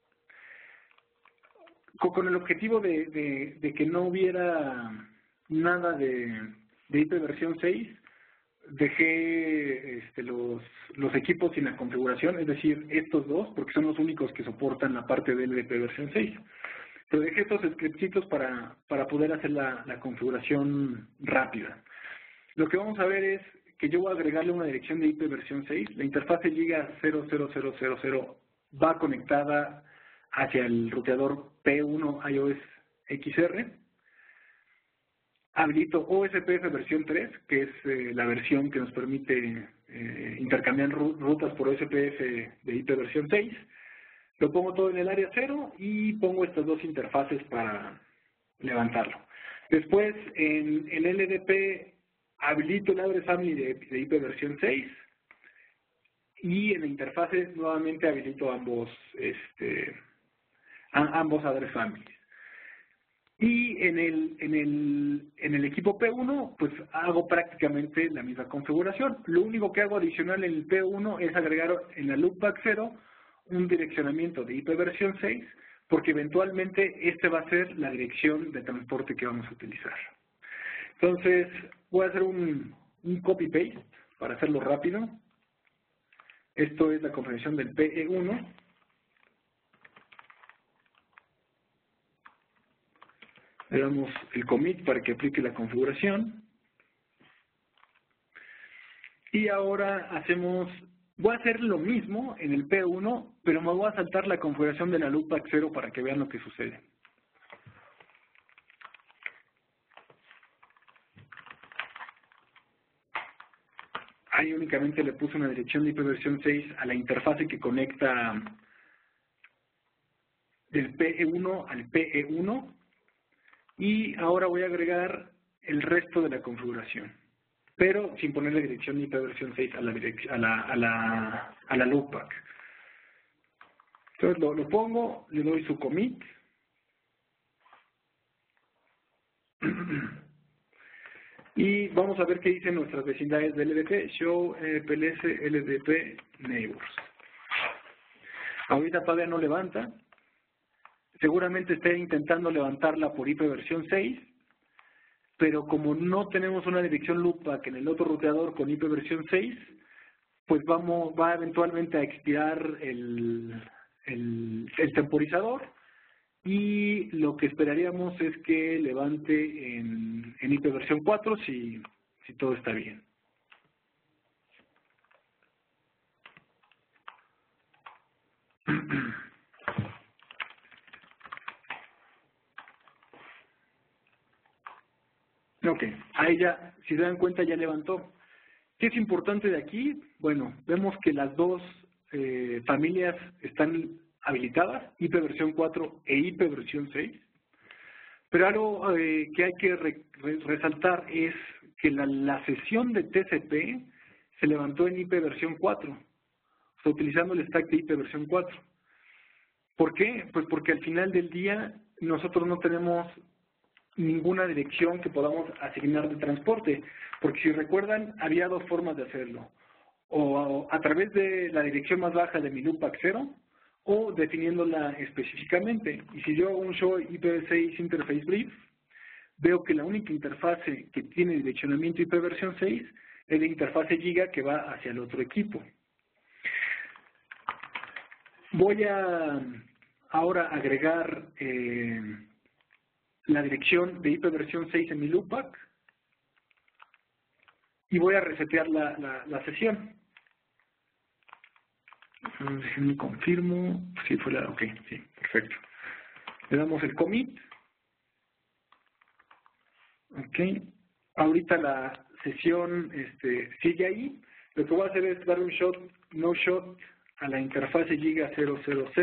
Con el objetivo de que no hubiera nada de IP versión 6, dejé los equipos sin la configuración, es decir, estos dos, porque son los únicos que soportan la parte de LDP versión 6. Pero dejé estos scriptitos para poder hacer la configuración rápida. Lo que vamos a ver es que yo voy a agregarle una dirección de IP versión 6. La interfase llega 00000, va conectada hacia el ruteador P1 iOS XR. Habilito OSPF versión 3, que es la versión que nos permite intercambiar rutas por OSPF de IP versión 6. Lo pongo todo en el área 0 y pongo estas dos interfaces para levantarlo. Después, en el LDP, habilito el address family de IP versión 6 y en la interfase nuevamente habilito ambos address families. Y en el equipo P1, pues hago prácticamente la misma configuración. Lo único que hago adicional en el P1 es agregar en la loopback 0 un direccionamiento de IP versión 6, porque eventualmente este va a ser la dirección de transporte que vamos a utilizar. Entonces, voy a hacer un copy-paste para hacerlo rápido. Esto es la configuración del PE1. Le damos el commit para que aplique la configuración. Y ahora voy a hacer lo mismo en el P1, pero me voy a saltar la configuración de la loopback 0 para que vean lo que sucede. Ahí únicamente le puse una dirección de IP versión 6 a la interfase que conecta del PE1 al PE1 y ahora voy a agregar el resto de la configuración, pero sin ponerle dirección IP versión 6 a la loopback. Entonces lo pongo, le doy su commit. Y vamos a ver qué dicen nuestras vecindades de LDP, show PLS LDP neighbors. Ahorita todavía no levanta, seguramente está intentando levantarla por IP versión 6, pero como no tenemos una dirección loopback en el otro ruteador con IP versión 6, pues va eventualmente a expirar el temporizador y lo que esperaríamos es que levante en IP versión 4 si todo está bien. Ok, ahí ya, si se dan cuenta, ya levantó. ¿Qué es importante de aquí? Bueno, vemos que las dos familias están habilitadas, IP versión 4 e IP versión 6. Pero algo que hay que resaltar es que la sesión de TCP se levantó en IP versión 4, o sea, utilizando el stack de IP versión 4. ¿Por qué? Pues porque al final del día nosotros no tenemos ninguna dirección que podamos asignar de transporte, porque si recuerdan, había dos formas de hacerlo, o a través de la dirección más baja de mi loopback 0, o definiéndola específicamente. Y si yo hago un show IPv6 interface brief, veo que la única interfase que tiene direccionamiento IP versión 6 es la interfase giga que va hacia el otro equipo. Voy a ahora agregar la dirección de IP versión 6 en mi loopback y voy a resetear la sesión. Déjenme confirmo. Sí, fue la... Ok, sí, perfecto. Le damos el commit. Ok. Ahorita la sesión sigue ahí. Lo que voy a hacer es dar un no shot a la interfase giga 000.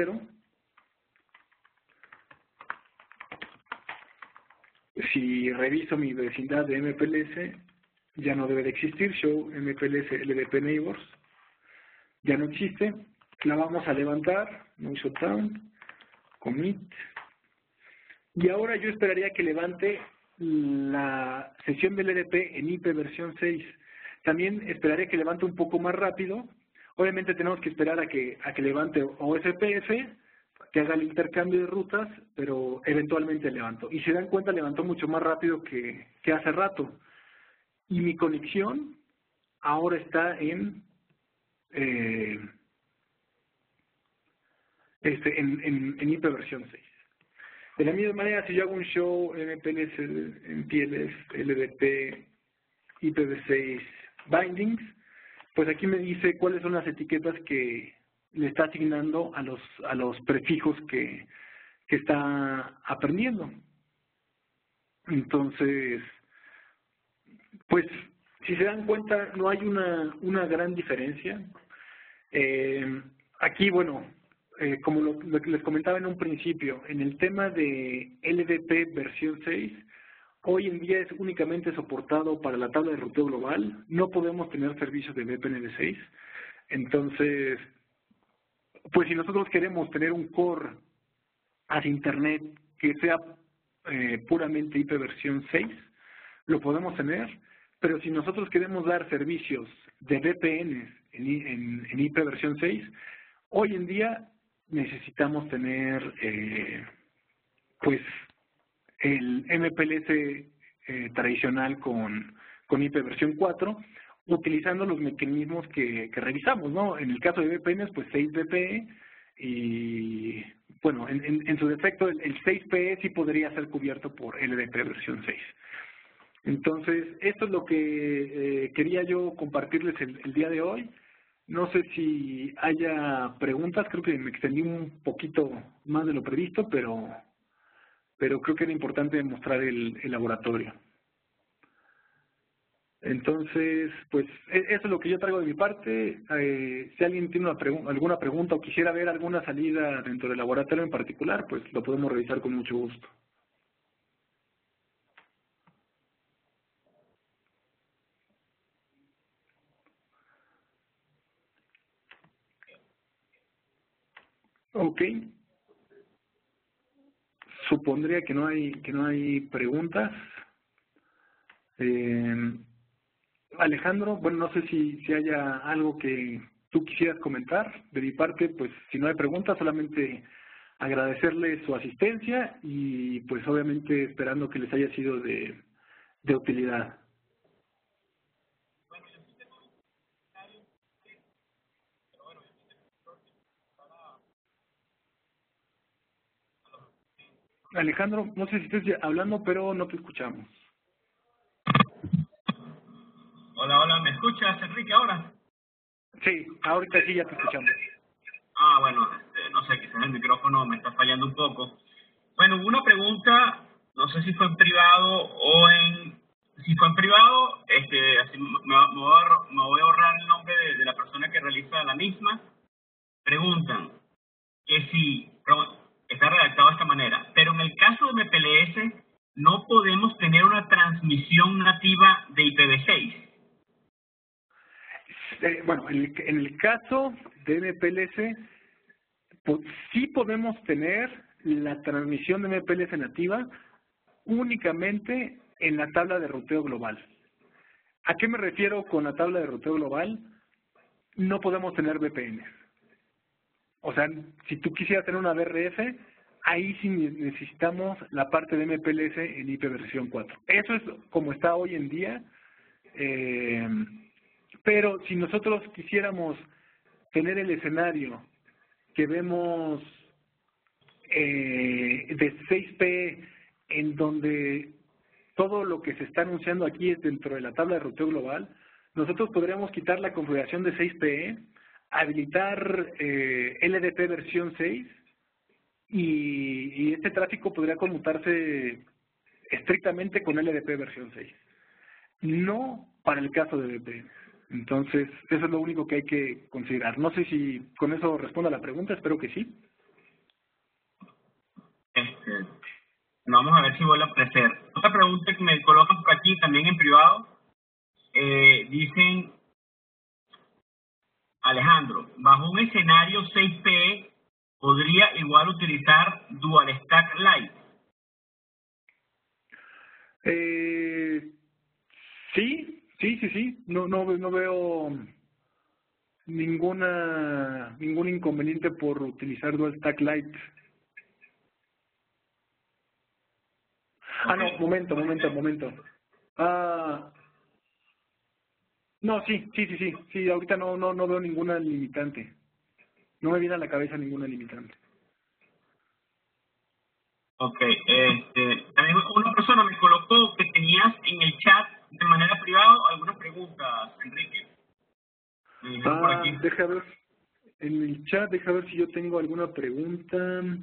Si reviso mi vecindad de MPLS, ya no debe de existir. Show MPLS LDP neighbors. Ya no existe. La vamos a levantar. No shutdown. Commit. Y ahora yo esperaría que levante la sesión del LDP en IP versión 6. También esperaría que levante un poco más rápido. Obviamente tenemos que esperar a que levante OSPF, que haga el intercambio de rutas, pero eventualmente levantó. Y si se dan cuenta, levantó mucho más rápido que hace rato. Y mi conexión ahora está en IP versión 6. De la misma manera, si yo hago un show MPLS, MPLS, LDP, IPv6 bindings, pues aquí me dice cuáles son las etiquetas que le está asignando a los prefijos que está aprendiendo. Entonces, pues, si se dan cuenta, no hay una gran diferencia. Aquí, bueno, como lo que les comentaba en un principio, en el tema de LDP versión 6, hoy en día es únicamente soportado para la tabla de ruteo global. No podemos tener servicios de VPN 6. Entonces, pues si nosotros queremos tener un core hacia Internet que sea puramente IP versión 6, lo podemos tener, pero si nosotros queremos dar servicios de VPNs en IP versión 6, hoy en día necesitamos tener pues el MPLS tradicional con IP versión 4, utilizando los mecanismos que revisamos, ¿no? En el caso de VPNs, pues 6VPE, y bueno, en su defecto el 6PE sí podría ser cubierto por LDP versión 6. Entonces, esto es lo que quería yo compartirles el día de hoy. No sé si haya preguntas, creo que me extendí un poquito más de lo previsto, pero creo que era importante mostrar el laboratorio. Entonces, pues eso es lo que yo traigo de mi parte. Si alguien tiene alguna pregunta o quisiera ver alguna salida dentro del laboratorio en particular, pues lo podemos revisar con mucho gusto. Ok. Supondría que no hay preguntas. Alejandro, bueno, no sé si haya algo que tú quisieras comentar. De mi parte, pues si no hay preguntas, solamente agradecerles su asistencia y pues obviamente esperando que les haya sido de utilidad. Alejandro, no sé si estés hablando, pero no te escuchamos. Hola, ¿me escuchas, Enrique, ahora? Sí, ahorita sí ya te escuchamos. Bueno, no sé, quizás el micrófono me está fallando un poco. Bueno, hubo una pregunta, no sé si fue en privado o en... Si fue en privado, así me voy a ahorrar el nombre de la persona que realiza la misma. Preguntan que si... Está redactado de esta manera, pero en el caso de MPLS no podemos tener una transmisión nativa de IPv6. Bueno, en el caso de MPLS, pues, sí podemos tener la transmisión de MPLS nativa únicamente en la tabla de ruteo global. ¿A qué me refiero con la tabla de ruteo global? No podemos tener VPNs. O sea, si tú quisieras tener una BRF, ahí sí necesitamos la parte de MPLS en IP versión 4. Eso es como está hoy en día. Pero si nosotros quisiéramos tener el escenario que vemos de 6P, en donde todo lo que se está anunciando aquí es dentro de la tabla de ruteo global, nosotros podríamos quitar la configuración de 6PE, habilitar LDP versión 6 y este tráfico podría conmutarse estrictamente con LDP versión 6. No para el caso de VPN. Entonces, eso es lo único que hay que considerar. No sé si con eso respondo a la pregunta, espero que sí. Vamos a ver si vuelve a aparecer. Otra pregunta que me colocan por aquí también en privado. Dicen, Alejandro, bajo un escenario 6PE, ¿podría igual utilizar Dual Stack Lite? Sí. No veo ningún inconveniente por utilizar Dual Stack Lite. No, momento. No, sí, ahorita no veo ninguna limitante. No me viene a la cabeza ninguna limitante. Ok, también una persona me colocó que tenías en el chat de manera privada algunas preguntas, Enrique. Por aquí. Deja ver, en el chat, deja ver si yo tengo alguna pregunta.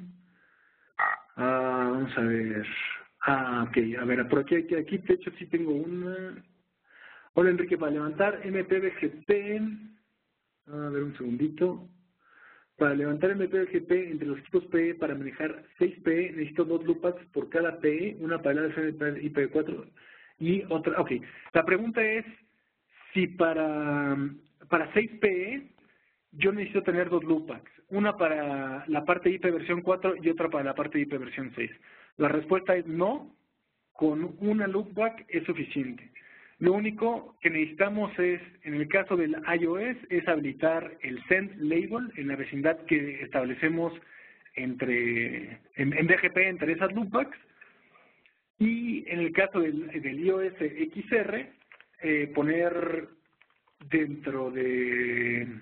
Vamos a ver. Ok, a ver, por aquí de hecho sí tengo una. Hola Enrique, para levantar MPBGP, a ver un segundito. Para levantar MPBGP entre los equipos PE para manejar 6 PE, necesito 2 loopbacks por cada PE, una para el IPv4 y otra. Ok, la pregunta es si para 6 PE yo necesito tener 2 loopbacks, una para la parte IP versión 4 y otra para la parte IP versión 6. La respuesta es no, con una loopback es suficiente. Lo único que necesitamos es, en el caso del iOS, es habilitar el send label en la vecindad que establecemos en BGP entre esas loopbacks. Y en el caso del iOS XR, poner dentro de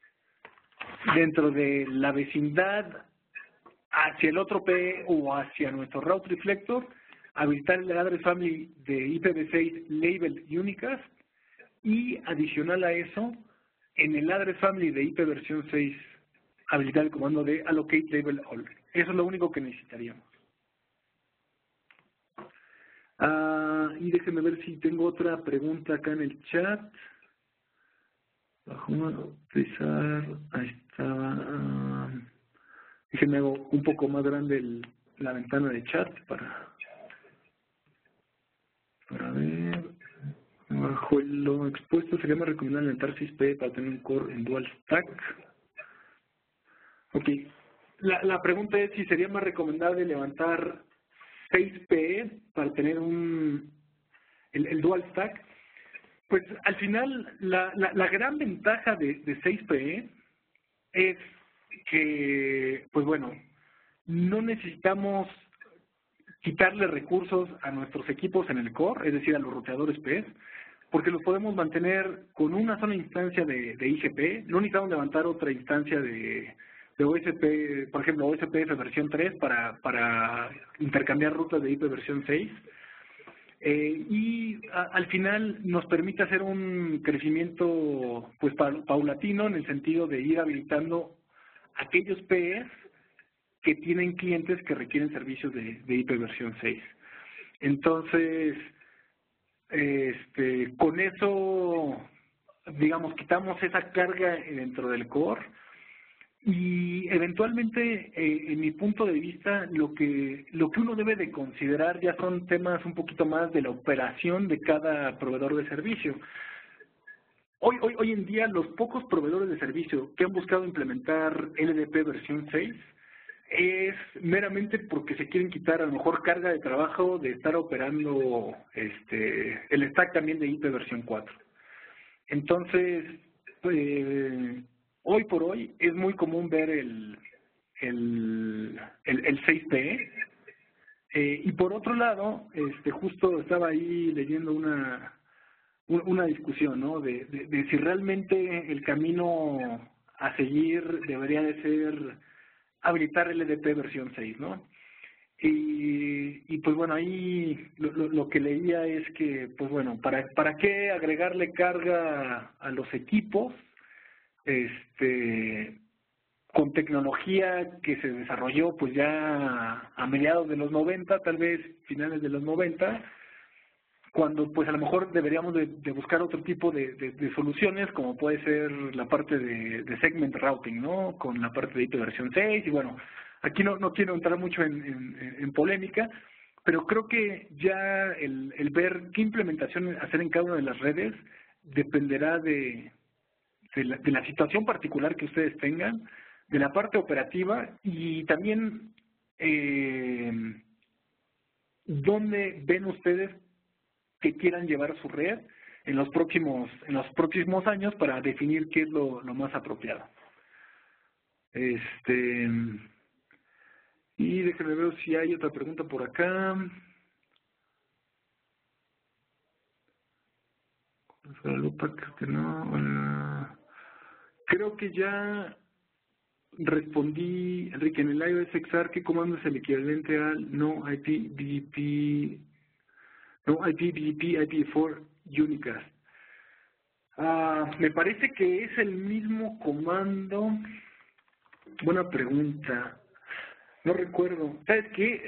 la vecindad hacia el otro PE o hacia nuestro route reflector, habilitar el address family de IPv6 label unicast y adicional a eso, en el address family de IP versión 6, habilitar el comando de allocate label all. Eso es lo único que necesitaríamos. y déjenme ver si tengo otra pregunta acá en el chat. Bajo utilizar, ahí estaba. Déjenme hago un poco más grande la ventana de chat para ver. Bajo lo expuesto, sería más recomendable inventar 6P para tener un core en dual stack. Ok. La pregunta es si sería más recomendable levantar 6P para tener el dual stack. Pues al final la gran ventaja de 6PE es que, pues bueno, no necesitamos quitarle recursos a nuestros equipos en el core, es decir, a los roteadores PES, porque los podemos mantener con una sola instancia de IGP, no necesitamos levantar otra instancia de OSP, por ejemplo, OSPF versión 3 para intercambiar rutas de IP versión 6. Y al final nos permite hacer un crecimiento pues paulatino en el sentido de ir habilitando aquellos PEs que tienen clientes que requieren servicios de IP versión 6. Entonces, con eso, digamos, quitamos esa carga dentro del core. Y eventualmente, en mi punto de vista, lo que uno debe de considerar ya son temas un poquito más de la operación de cada proveedor de servicio. Hoy en día, los pocos proveedores de servicio que han buscado implementar LDP versión 6 es meramente porque se quieren quitar a lo mejor carga de trabajo de estar operando el stack también de IP versión 4. Entonces, hoy por hoy es muy común ver el 6PE. Y por otro lado, justo estaba ahí leyendo una discusión, ¿no? De si realmente el camino a seguir debería de ser habilitar LDP versión 6, ¿no? Y pues bueno, ahí lo que leía es que, pues bueno, ¿para qué agregarle carga a los equipos con tecnología que se desarrolló pues ya a mediados de los 90, tal vez finales de los 90, cuando pues a lo mejor deberíamos de buscar otro tipo de soluciones, como puede ser la parte de segment routing, ¿no? Con la parte de IP versión 6, y bueno, aquí no quiero entrar mucho en polémica, pero creo que ya el ver qué implementación hacer en cada una de las redes dependerá de la situación particular que ustedes tengan, de la parte operativa y también dónde ven ustedes que quieran llevar su red en los próximos años para definir qué es lo más apropiado. Y déjenme ver si hay otra pregunta por acá. Creo que ya respondí, Enrique, en el iOS XR, ¿qué comando es el equivalente al no IPBGP IPv4 Unicast? Me parece que es el mismo comando. Buena pregunta. No recuerdo. ¿Sabes qué?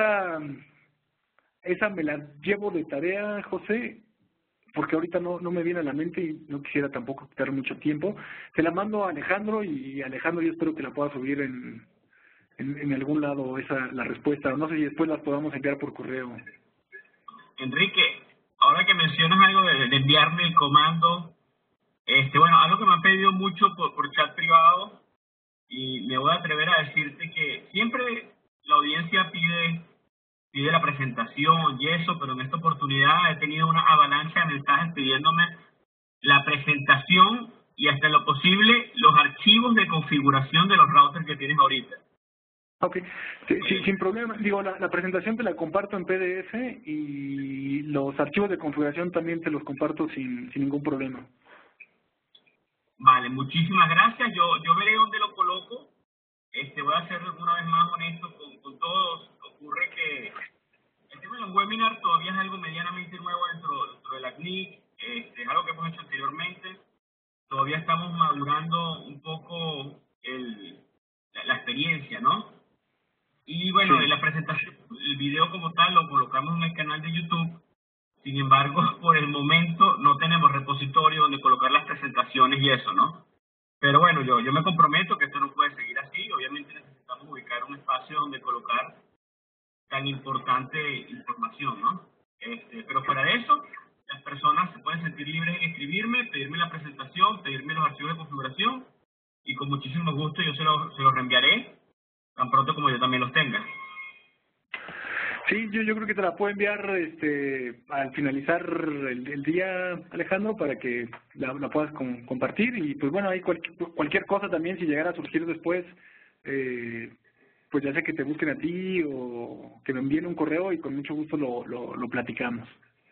Esa me la llevo de tarea, José, porque ahorita no me viene a la mente y no quisiera tampoco quitar mucho tiempo. Te la mando a Alejandro y Alejandro yo espero que la pueda subir en algún lado la respuesta. No sé si después las podamos enviar por correo. Enrique, ahora que mencionas algo de enviarme el comando, bueno, algo que me han pedido mucho por chat privado, y me voy a atrever a decirte que siempre la audiencia pide la presentación y eso, pero en esta oportunidad he tenido una avalancha de mensajes pidiéndome la presentación y hasta lo posible los archivos de configuración de los routers que tienes ahorita. Ok, sí, sin problema. Digo, la presentación te la comparto en PDF y los archivos de configuración también te los comparto sin ningún problema. Vale, muchísimas gracias. Yo veré dónde lo coloco. Voy a ser una vez más honesto con todos. Ocurre que el tema de los webinars todavía es algo medianamente nuevo dentro de la CNIC. Es algo que hemos hecho anteriormente. Todavía estamos madurando un poco la experiencia, ¿no? Y bueno, sí. la presentación, el video como tal lo colocamos en el canal de YouTube. Si Sin embargo, por el momento no tenemos repositorio donde colocar las presentaciones y eso, ¿no? Pero bueno, yo me comprometo que esto no puede seguir así. Obviamente necesitamos ubicar un espacio donde colocar tan importante información, ¿no? Pero fuera de eso, las personas se pueden sentir libres en escribirme, pedirme la presentación, pedirme los archivos de configuración y con muchísimo gusto yo se los reenviaré tan pronto como yo también los tenga. Sí, yo creo que te la puedo enviar al finalizar el día, Alejandro, para que la puedas compartir. Y pues bueno, ahí cualquier cosa también, si llegara a surgir después, pues ya sea que te busquen a ti o que me envíen un correo y con mucho gusto lo platicamos.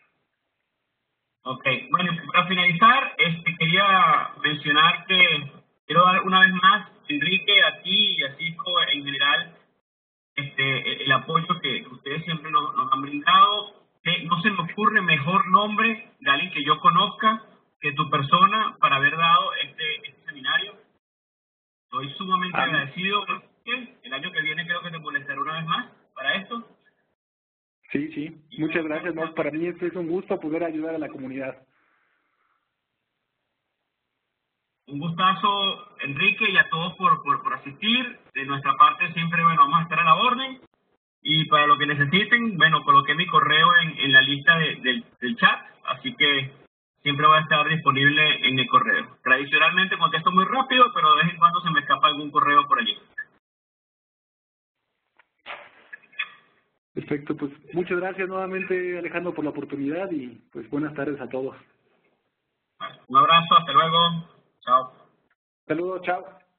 Ok, bueno, para finalizar, quería mencionar que quiero dar una vez más, Enrique, a ti y a Cisco en general, el apoyo que ustedes siempre nos han brindado. No se me ocurre mejor nombre de alguien que yo conozca que tu persona para haber dado este seminario. Estoy sumamente agradecido. El año que viene creo que te molestaré una vez más para esto. Sí, muchas gracias. No, para mí es un gusto poder ayudar a la comunidad. Un gustazo, Enrique, y a todos por asistir. De nuestra parte siempre, bueno, vamos a estar a la orden. Y para lo que necesiten, bueno, coloqué mi correo en la lista del chat, así que siempre va a estar disponible en el correo. Tradicionalmente contesto muy rápido, pero de vez en cuando se me escapa algún correo por allí. Perfecto, pues muchas gracias nuevamente, Alejandro, por la oportunidad y pues buenas tardes a todos. Un abrazo, hasta luego. Chao. Saludos, chao.